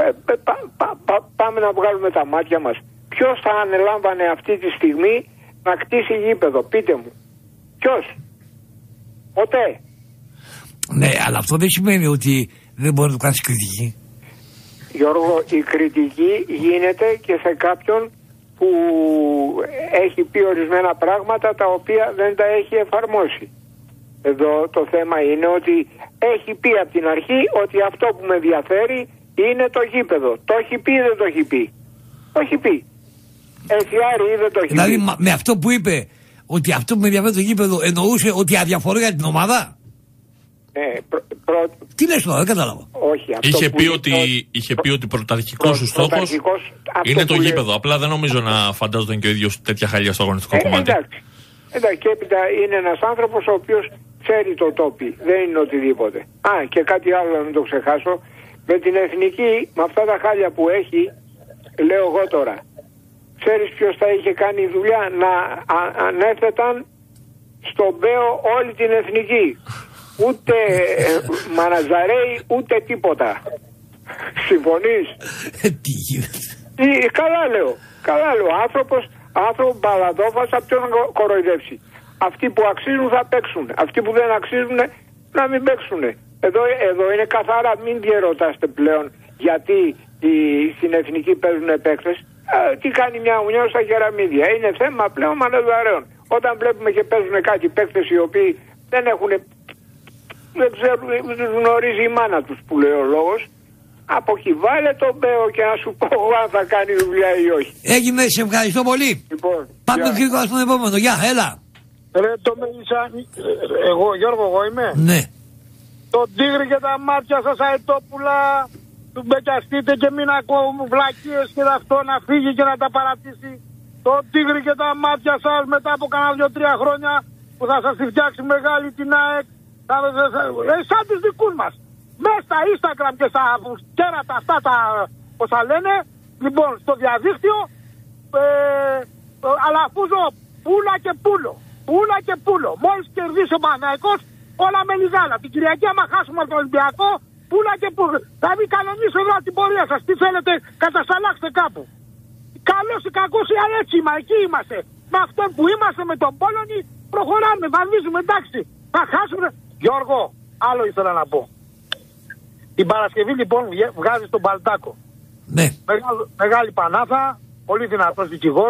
Πάμε να βγάλουμε τα μάτια μας. Ποιος θα ανελάμβανε αυτή τη στιγμή να κτίσει γήπεδο? Πείτε μου. Ποιος? Ποτέ. Ναι, αλλά αυτό δεν σημαίνει ότι δεν μπορεί να του κάνεις κριτική. Γιώργο, η κριτική γίνεται και σε κάποιον που έχει πει ορισμένα πράγματα τα οποία δεν τα έχει εφαρμόσει. Εδώ το θέμα είναι ότι έχει πει από την αρχή ότι αυτό που με ενδιαφέρει είναι το γήπεδο. Το έχει πει ή δεν το έχει πει? Το έχει πει. Έτσι, Άρη, ή δεν το έχει δηλαδή, πει? με αυτό που είπε, ότι αυτό που με ενδιαφέρει το γήπεδο, εννοούσε ότι αδιαφορεί για την ομάδα? Τι λες τώρα, δεν κατάλαβα. Όχι, αυτό είχε πει ότι πρωταρχικός σου στόχος είναι το γήπεδο. Απλά δεν νομίζω να φαντάζονταν και ο ίδιος τέτοια χαλιά στο αγωνιστικό κομμάτι. Εντάξει, και έπειτα είναι ένας άνθρωπος ο οποίος ξέρει το τόπι. Δεν είναι οτιδήποτε. Και κάτι άλλο να μην το ξεχάσω. Με την εθνική, με αυτά τα χάλια που έχει, λέω εγώ τώρα, ξέρεις ποιος θα είχε κάνει δουλειά? Να ανέθεταν στον Μπέο όλη την εθνική. Ούτε μαναζαρέι, ούτε τίποτα. Συμφωνείς? Τι γίνεται? Καλά λέω. Άνθρωπο μπαλαδόφας, από ποιον να κοροϊδεύσει? Αυτοί που αξίζουν θα παίξουν. Αυτοί που δεν αξίζουν να μην παίξουν. Εδώ είναι καθαρά, μην διερωτάστε πλέον γιατί στην εθνική παίζουν παίκτες. Τι κάνει μια ουνιά στα κεραμίδια? Είναι θέμα πλέον μαναζαρέων. Όταν βλέπουμε και παίζουν κάτι παίκτες οι οποίοι δεν έχουν, δεν ξέρουν, γνωρίζει η μάνα τους που λέει ο λόγος. Από εκεί βάλε τον Μπέο και να σου πω αν θα κάνει δουλειά ή όχι. Έγινε, σε ευχαριστώ πολύ. Λοιπόν, πάμε τον κύριο στον επόμενο. Γεια, έλα. Ρε το Μελισσάνη, εγώ Γιώργο, εγώ είμαι. Ναι. Το τίγρη και τα μάτια σας αετόπουλα, του μπεκιαστείτε και μην ακούω βλακίες και αυτό να φύγει και να τα παρατήσει. Το τίγρη και τα μάτια σας μετά από κανένα 2-3 χρόνια που θα σας τη φτιάξει μεγάλη την ΑΕΚ, σαν τους δικούς μας. Μέσα στα Instagram και στα κέρατα αυτά τα, πώς θα λένε, λοιπόν, στο διαδίκτυο, αλαφούζω πούλα και πούλο. Πούλα και πούλο. Μόλις κερδίσει ο Παναθηναϊκός, όλα με λιγάλα. Την Κυριακή, άμα χάσουμε από τον Ολυμπιακό, πούλα και πούλο. Δηλαδή, κανονίσω εδώ την πορεία σας. Τι θέλετε, κατασταλάξτε κάπου. Καλός ή κακός, έτσι είμαστε, εκεί είμαστε. Με αυτό που είμαστε, με τον Πόλωνη, προχωράμε, βαδίζουμε, εντάξει. Θα χάσουμε. Γιώργο, άλλο ήθελα να πω. Την Παρασκευή λοιπόν βγάζει τον Παλτάκο. Ναι. Μεγάλη πανάθα, πολύ δυνατός δικηγόρος.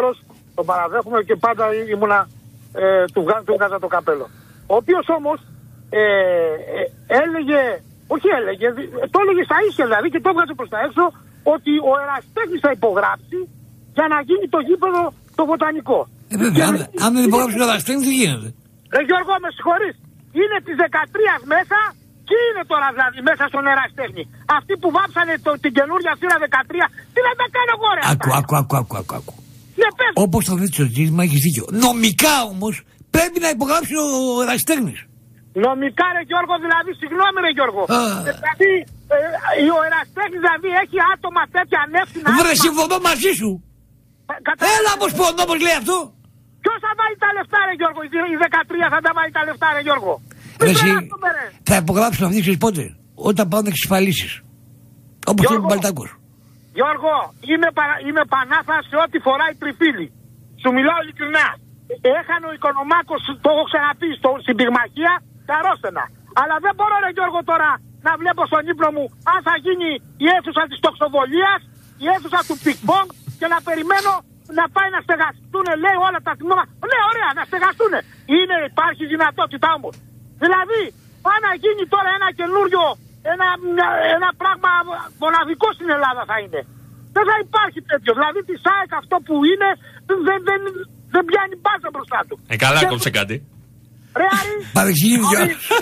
τον παραδέχομαι και πάντα ήμουνα, του βγάζα το καπέλο. Ο οποίος όμως έλεγε, όχι έλεγε, το έλεγε στα ίσια δηλαδή και το έβγαζε προς τα έξω, ότι ο Εραστέχνης θα υπογράψει για να γίνει το γήπεδο το βοτανικό. Αν δεν υπογράψει ο Εραστέχνης τι γίνεται? Γιώργο, με συγχωρείς, είναι της 13 μέσα. Τι είναι τώρα δηλαδή μέσα στον Εραστέχνη? Αυτοί που βάψανε την καινούργια θύρα 13, τι να τα κάνω εγώ ρε? Ακού. Όπως το δείτε στο ζήτημα έχεις δίκιο. Νομικά όμως πρέπει να υπογράψει ο Εραστέχνης. Νομικά ρε Γιώργο, δηλαδή συγγνώμη ρε Γιώργο. Δηλαδή ο Εραστέχνης δηλαδή έχει άτομα τέτοια ανεύθυνα. Βρε συμφωνώ μαζί σου. Έλα όμως που ο νόμος λέει αυτό. Ποιος θα βάλει τα λεφτά ρε Γιώργο? Η 13 θα τα βάλει τα λεφτά ρε Γιώργο? Εσύ θα υπογράψουν αυτοί, ξέρεις πότε? Όταν πάνε να εξασφαλίσεις. Όπως είπε ο Μπαλτάκος. Γιώργο, είμαι πανάθα σε ό,τι φοράει τριφύλι. Σου μιλάω ειλικρινά. Έχανε ο Οικονομάκος, το έχω ξαναπεί, στην πυγμαχία, τα αρρώστενα. Αλλά δεν μπορώ ρε Γιώργο τώρα να βλέπω στον ύπνο μου αν θα γίνει η αίθουσα της τοξοβολίας, η αίθουσα του πικ-πονγκ και να περιμένω να πάει να στεγαστούν, λέει όλα τα τμήματα. Ναι, ωραία, να στεγαστούν. Υπάρχει δυνατότητα όμως. Δηλαδή, πάει να γίνει τώρα ένα καινούριο, ένα πράγμα μοναδικό στην Ελλάδα θα είναι. Δεν θα υπάρχει τέτοιο. Δηλαδή, τη ΣΑΕΚ αυτό που είναι, δεν πιάνει μπάζα μπροστά του. Καλά, κόψε κάτι. Ρε Άρη. Παρεξηγήθηκα.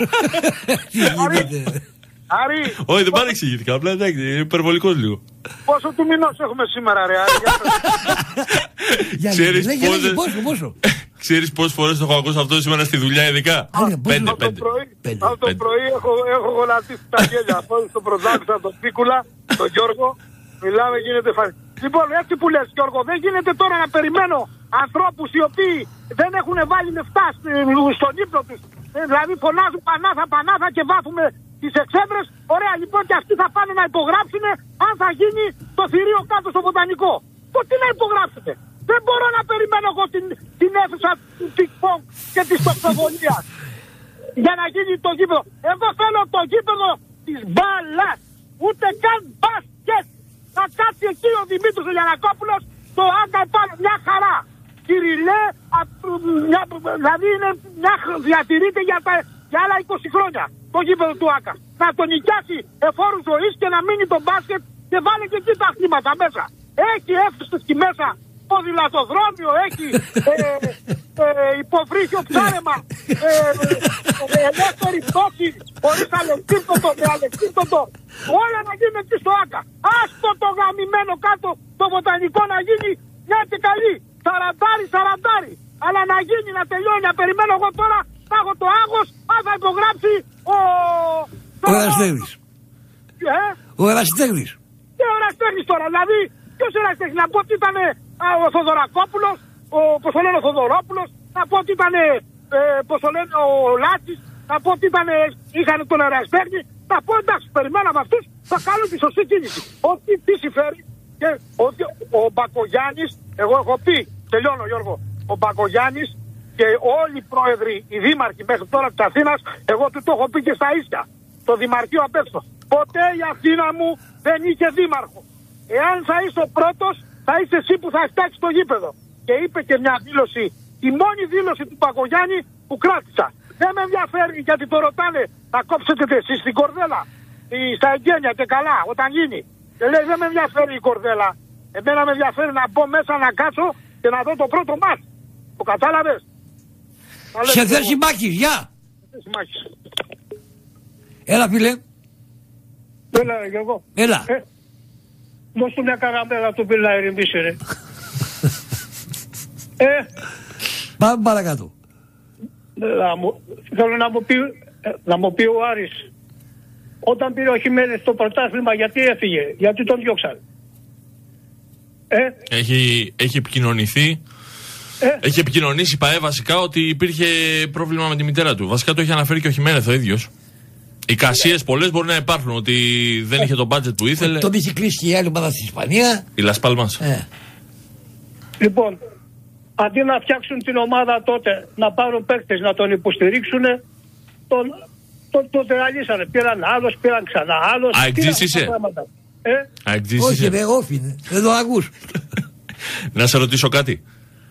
Άρη. Όχι, δεν παρεξηγήθηκα. Απλά εντάξει, είναι υπερβολικός λίγο. Πόσο του μηνός έχουμε σήμερα, ρε Άρη? Πόσο? Ξέρεις πόσες φορές το έχω ακούσει αυτό σήμερα στη δουλειά, ειδικά? 5. Από το πρωί έχω γονατίσει τα γέλια. Από στο πρωτάθλημα τον Πίκουλα, τον Γιώργο, μιλάμε, γίνεται φανή. Λοιπόν, έτσι που λες Γιώργο, δεν γίνεται τώρα να περιμένω ανθρώπους οι οποίοι δεν έχουν βάλει λεφτά στον ύπνο τους. Δηλαδή φωνάζουν πανάθα και βάθουμε τις εξέδρες. Ωραία, λοιπόν, και αυτοί θα πάνε να υπογράψουν αν θα γίνει το θηρίο κάτω στο βοτανικό. Τι να υπογράψουν? Δεν μπορώ να περιμένω εγώ την αίθουσα του πικ-πονγκ και της τοξοβολίας για να γίνει το γήπεδο. Εγώ θέλω το γήπεδο της μπάλας, ούτε καν μπάσκετ. Θα κάτσει εκεί ο Δημήτρης ο Γιαννακόπουλος, το Άγκα πάνω, μια χαρά. Κυριλέ, δηλαδή διατηρείται για άλλα 20 χρόνια το γήπεδο του Άκα. Να τον νοικιάσει εφόρου ζωής και να μείνει το μπάσκετ και βάλει και εκεί τα αθλήματα μέσα. Έχει αίθουσες εκεί μέσα, ποδηλατοδρόμιο, έχει υποβρύχιο ψάρεμα, ελεύθερη πτώση, χωρίς αλεξίπτωτο, με αλεξίπτωτο, όλα να γίνουν εκεί στο Άκα. Άστο το γαμημένο κάτω, το βοτανικό να γίνει μια και καλή, σαραντάρι, αλλά να γίνει, να τελειώνει, να περιμένω εγώ τώρα, θα έχω το άγχος, αν θα υπογράψει ο Εραστέχνης. Ο Εραστέχνης. Και ο Εραστέχνης τώρα, δηλαδή, ποιος Εραστέχνης? Να πω ότι ήταν ο Θοδωρακόπουλος, πώς το λένε ο Θοδωρόπουλος, να πω ότι ήταν πώς το λένε ο Λάτσης, να πω ότι είχαν τον Εραστέχνη, να πω εντάξει, περιμέναμε αυτούς, θα κάνουν τη σωστή κίνηση. Ό,τι τι συμφέρει και ότι ο Μπακογιάννης, εγώ έχω πει, τελειώνω Γιώργο, ο Μπακογιάννης και όλοι οι πρόεδροι, οι δήμαρχοι μέχρι τώρα της Αθήνας, εγώ του το έχω πει και στα ίσια, το Δημαρχείο απ' έξω. Ποτέ η Αθήνα μου δεν είχε δήμαρχο. Εάν θα είσαι ο πρώτος, θα είσαι εσύ που θα φτιάξει το γήπεδο. Και είπε και μια δήλωση, η μόνη δήλωση του Πακογιάννη που κράτησα. Δεν με ενδιαφέρει γιατί το ρωτάνε, θα κόψετε εσείς την κορδέλα, στα εγγένεια και καλά, όταν γίνει. Και λέει δεν με ενδιαφέρει η κορδέλα. Εμένα με ενδιαφέρει να μπω μέσα να κάτσω και να δω το πρώτο μάτς. Το κατάλαβες? Σε θέση μάχης, γεια! Έλα φίλε. Έλα Γιώργο. Έλα. Δώσ' του μια καραμπέλα του πιλά ηρεμήσει ρε. Πάμε παρακάτω. Θέλω να μου πει ο Άρης, όταν πήρε ο Χιμένες το πρωτάθλημα, γιατί έφυγε, γιατί τον διώξαν? Έχει επικοινωνηθεί. Έχει επικοινωνήσει ΠΑΕ βασικά ότι υπήρχε πρόβλημα με τη μητέρα του. Βασικά το έχει αναφέρει και ο Χιμένεθ ο ίδιος. Οι κασίες πολλές μπορεί να υπάρχουν, ότι δεν είχε το budget που ήθελε. Τον είχε κλείσει και η άλλη ομάδα στην Ισπανία. Η Las Palmas. Λοιπόν, αντί να φτιάξουν την ομάδα τότε, να πάρουν παίκτες να τον υποστηρίξουν, τον τεραλίσανε. Πήραν άλλος, πήραν ξανά άλλος. Αεκτζής είσαι? Όχι, δεν όφινε. Δεν το ακούς. Να σε ρωτήσω κάτι.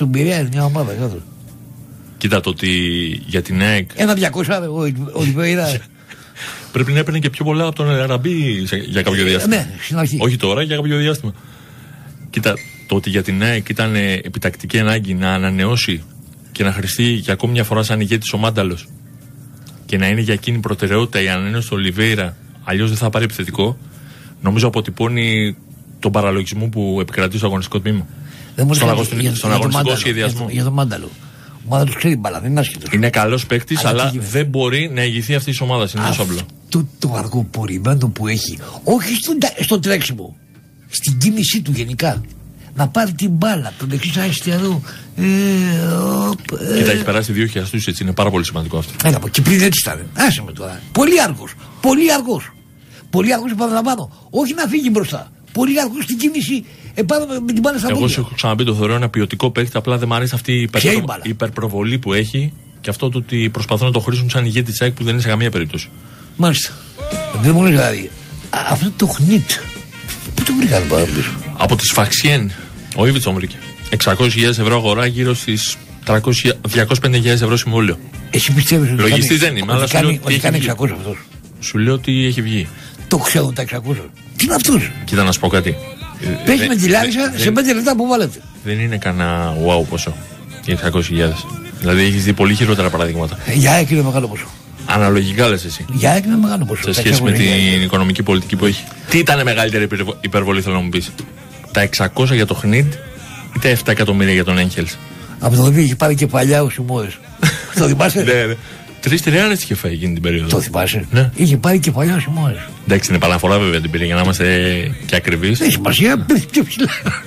στον Πειραιά είναι μια ομάδα κάτω. Κοίτα το ότι για την ΑΕΚ. Ένα 200 ο Λιβέιρα. Πρέπει να έπαιρνε και πιο πολλά από τον Αραμπί για κάποιο διάστημα. Ναι, στην αρχή. Όχι τώρα, για κάποιο διάστημα. Κοίτα, το ότι για την ΑΕΚ ήταν επιτακτική ανάγκη να ανανεώσει και να χρηστεί για ακόμη μια φορά σαν ηγέτης ο Μάνταλος και να είναι για εκείνη προτεραιότητα η ανανέωση του Ολιβέιρα, αλλιώς δεν θα πάρει επιθετικό, νομίζω αποτυπώνει τον παραλογισμό που επικρατεί στο αγωνιστικό τμήμα. Στον αγωνιστικό σχεδιασμό. Για τον Μάνταλο. Ο Μάνταλος ξέρει μπάλα, δεν είναι άσχετος. Είναι καλός παίκτης, αλλά δεν μπορεί να ηγηθεί αυτή τη ομάδα. Είναι τόσο απλό. Το αργοπορημένο που έχει, όχι στο τρέξιμο, στην κίνησή του γενικά. Να πάρει την μπάλα, τον δεξί αριστερό. Κοίτα, έχει περάσει 2 χιλιαστούς, έτσι είναι πάρα πολύ σημαντικό αυτό. Έλα, και πριν έτσι ήταν. Άσε με τώρα. Πολύ αργός. Πολύ αργός. Πολύ αργός, επαναλαμβάνω. Όχι να φύγει μπροστά. Πολύ αργός στην κίνηση. Επάνω με την μπάλα στα πόδια. Εγώ σου έχω ξαναπεί, το θεωρώ ένα ποιοτικό παίκτη. Απλά δεν μου αρέσει αυτή η υπερπροβολή που έχει και αυτό το ότι προσπαθούν να το χρήσουν σαν ηγέτη της ΑΕΚ που δεν είναι σε καμία περίπτωση. Μάλιστα. Δεν μου λέει δηλαδή. Αυτό το χνίτ. Πού το βρήκατε πάρα πίσω? Από τη Σφαξιέν. Ο Ήβιτς το βρήκε. 600.000 ευρώ αγορά, γύρω στις 250.000 ευρώ συμβόλαιο. Εσύ πιστεύεις ότι λογιστής δεν είμαι, αλλά ότι κάνει 600 αυτός? Σου λέω ότι έχει βγει. Το ξέρουν τα 600. Τι είναι αυτός? Κοίτα να σου πω κάτι. Πες με τη Λάρισα σε 5 λεπτά που βάλετε. Δεν είναι κανένα wow ποσό για 600.000. Δηλαδή έχεις δει πολύ χειρότερα παραδείγματα. Για ΑΕΚ είναι μεγάλο ποσό. Αναλογικά λες εσύ. Για ΑΕΚ είναι μεγάλο ποσό. Σε σχέση με την οικονομική πολιτική που έχει. Τι ήταν μεγαλύτερη υπερβολή, θέλω να μου πεις? Τα 600 για το Χνίτ ή τα 7 εκατομμύρια για τον Έγχελς? Από το οποίο είχε πάρει και παλιά ο Σιμώδης. Το θυμάσαι? Ναι. 3 τριάνες είχε φάει εκείνη την περίοδο. Το θυμάσαι? Ναι. Είχε πάρει και παλιά ο Σιμώδης. Εντάξει, είναι επαναφορά βέβαια την πήρε για να είμαστε και ακριβείς. Δεν έχει σημασία, πέφτει πιο ψηλά.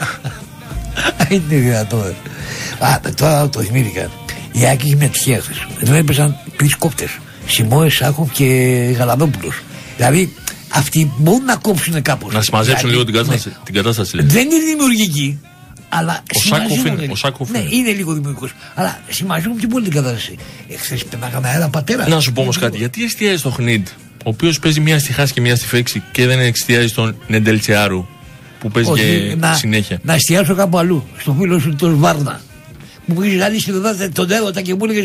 Είναι δυνατό. Τώρα το θυμήθηκα. Η ΑΕΚ είχε μια τυχαία χθες. Εδώ έπαιζαν 3 κόπτες. Σιμώδης, Σάκοφ και Γαλανόπουλος. Δηλαδή αυτοί μπορούν να κόψουν κάπως. Να συμμαζέψουν λίγο την κατάσταση. Δεν είναι δημιουργική. Αλλά ο Σάκοφ ναι, είναι λίγο δημιουργικός. Αλλά συμμαζεύουν και πολύ την κατάσταση. Χθες πετάγαμε αέρα πατέρα. Να σου πω όμως κάτι. Γιατί εστιάζει στο Χνίτ, ο οποίος παίζει μία στη χάση και μία στη φέξη, και δεν εστιάζει στον Νεντελτσιάρου που παίζει και συνέχεια? Να εστιάσω κάπου αλλού. Στο φίλο σου τον Σβάρνα. Που είχε γαλίσει τον έρωτα και μου έλεγε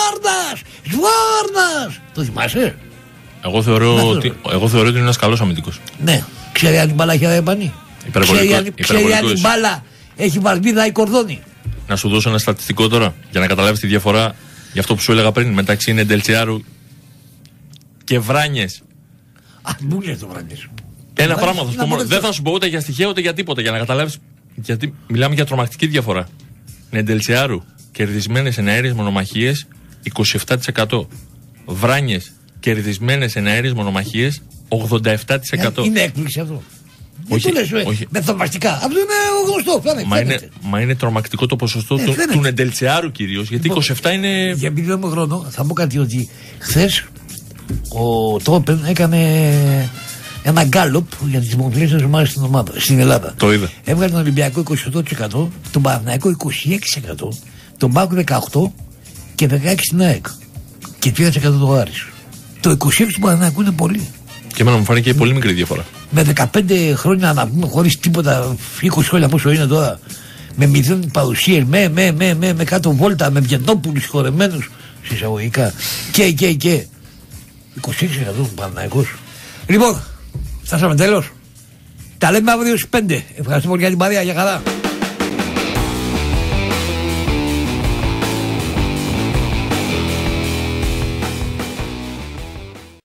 Σβάρνας! Το θυμάσαι? Εγώ θεωρώ ότι είναι ένας καλός αμυντικός. Ναι. Ξέρει αν η μπάλα έχει αεροπανή? Ξέρει αν η μπάλα έχει βαρβίδα ή κορδόνι? Να σου δώσω ένα στατιστικό τώρα για να καταλάβεις τη διαφορά για αυτό που σου έλεγα πριν μεταξύ Νεντελτσιάρου και Βράνιες. Μου λες το Βράνιες. Ένα πράγμα θα σου πω μόνο. Δεν θα σου πω ούτε για στοιχεία ούτε για τίποτα, για να καταλάβεις. Γιατί μιλάμε για τρομακτική διαφορά. Νεντελτσιάρου κερδισμένες εναέριες μονομαχίες 27%. Βράνιες κερδισμένες εναέριες μονομαχίες 87%. Είναι έκπληξη αυτό? Όχι. Μεθοδευτικά. Αυτό είναι γνωστό. Μα είναι τρομακτικό το ποσοστό του Νεντελτσιάρου κυρίως. Γιατί 27 είναι. Για επειδή δεν έχω χρόνο, θα πω κάτι, ότι χθες ο Τόπεν έκανε ένα γκάλωπ για τις δημοφιλείς της ομάδας στην Ελλάδα. Το είδα. Έβγαλε τον Ολυμπιακό 28%, τον Παναθηναϊκό 26%, τον Πάκο 18% και 16% στην ΑΕΚ. Και 3% το Άρης. Το 26% του Παναθηναϊκού είναι πολύ. Και εμένα μου φάνηκε πολύ μικρή διαφορά. Με 15 χρόνια να πούμε χωρίς τίποτα, 20 χρόνια πόσο είναι τώρα, με 0 παρουσίες, με κάτω βόλτα, με Βιεντόπουλους χορεμένους συσσαγωγικά και 26% Παναθηναϊκός. Λοιπόν, φτάσαμε τέλος. Τα λέμε αύριο στις 5. Ευχαριστώ πολύ για την παρέα, για χαρά.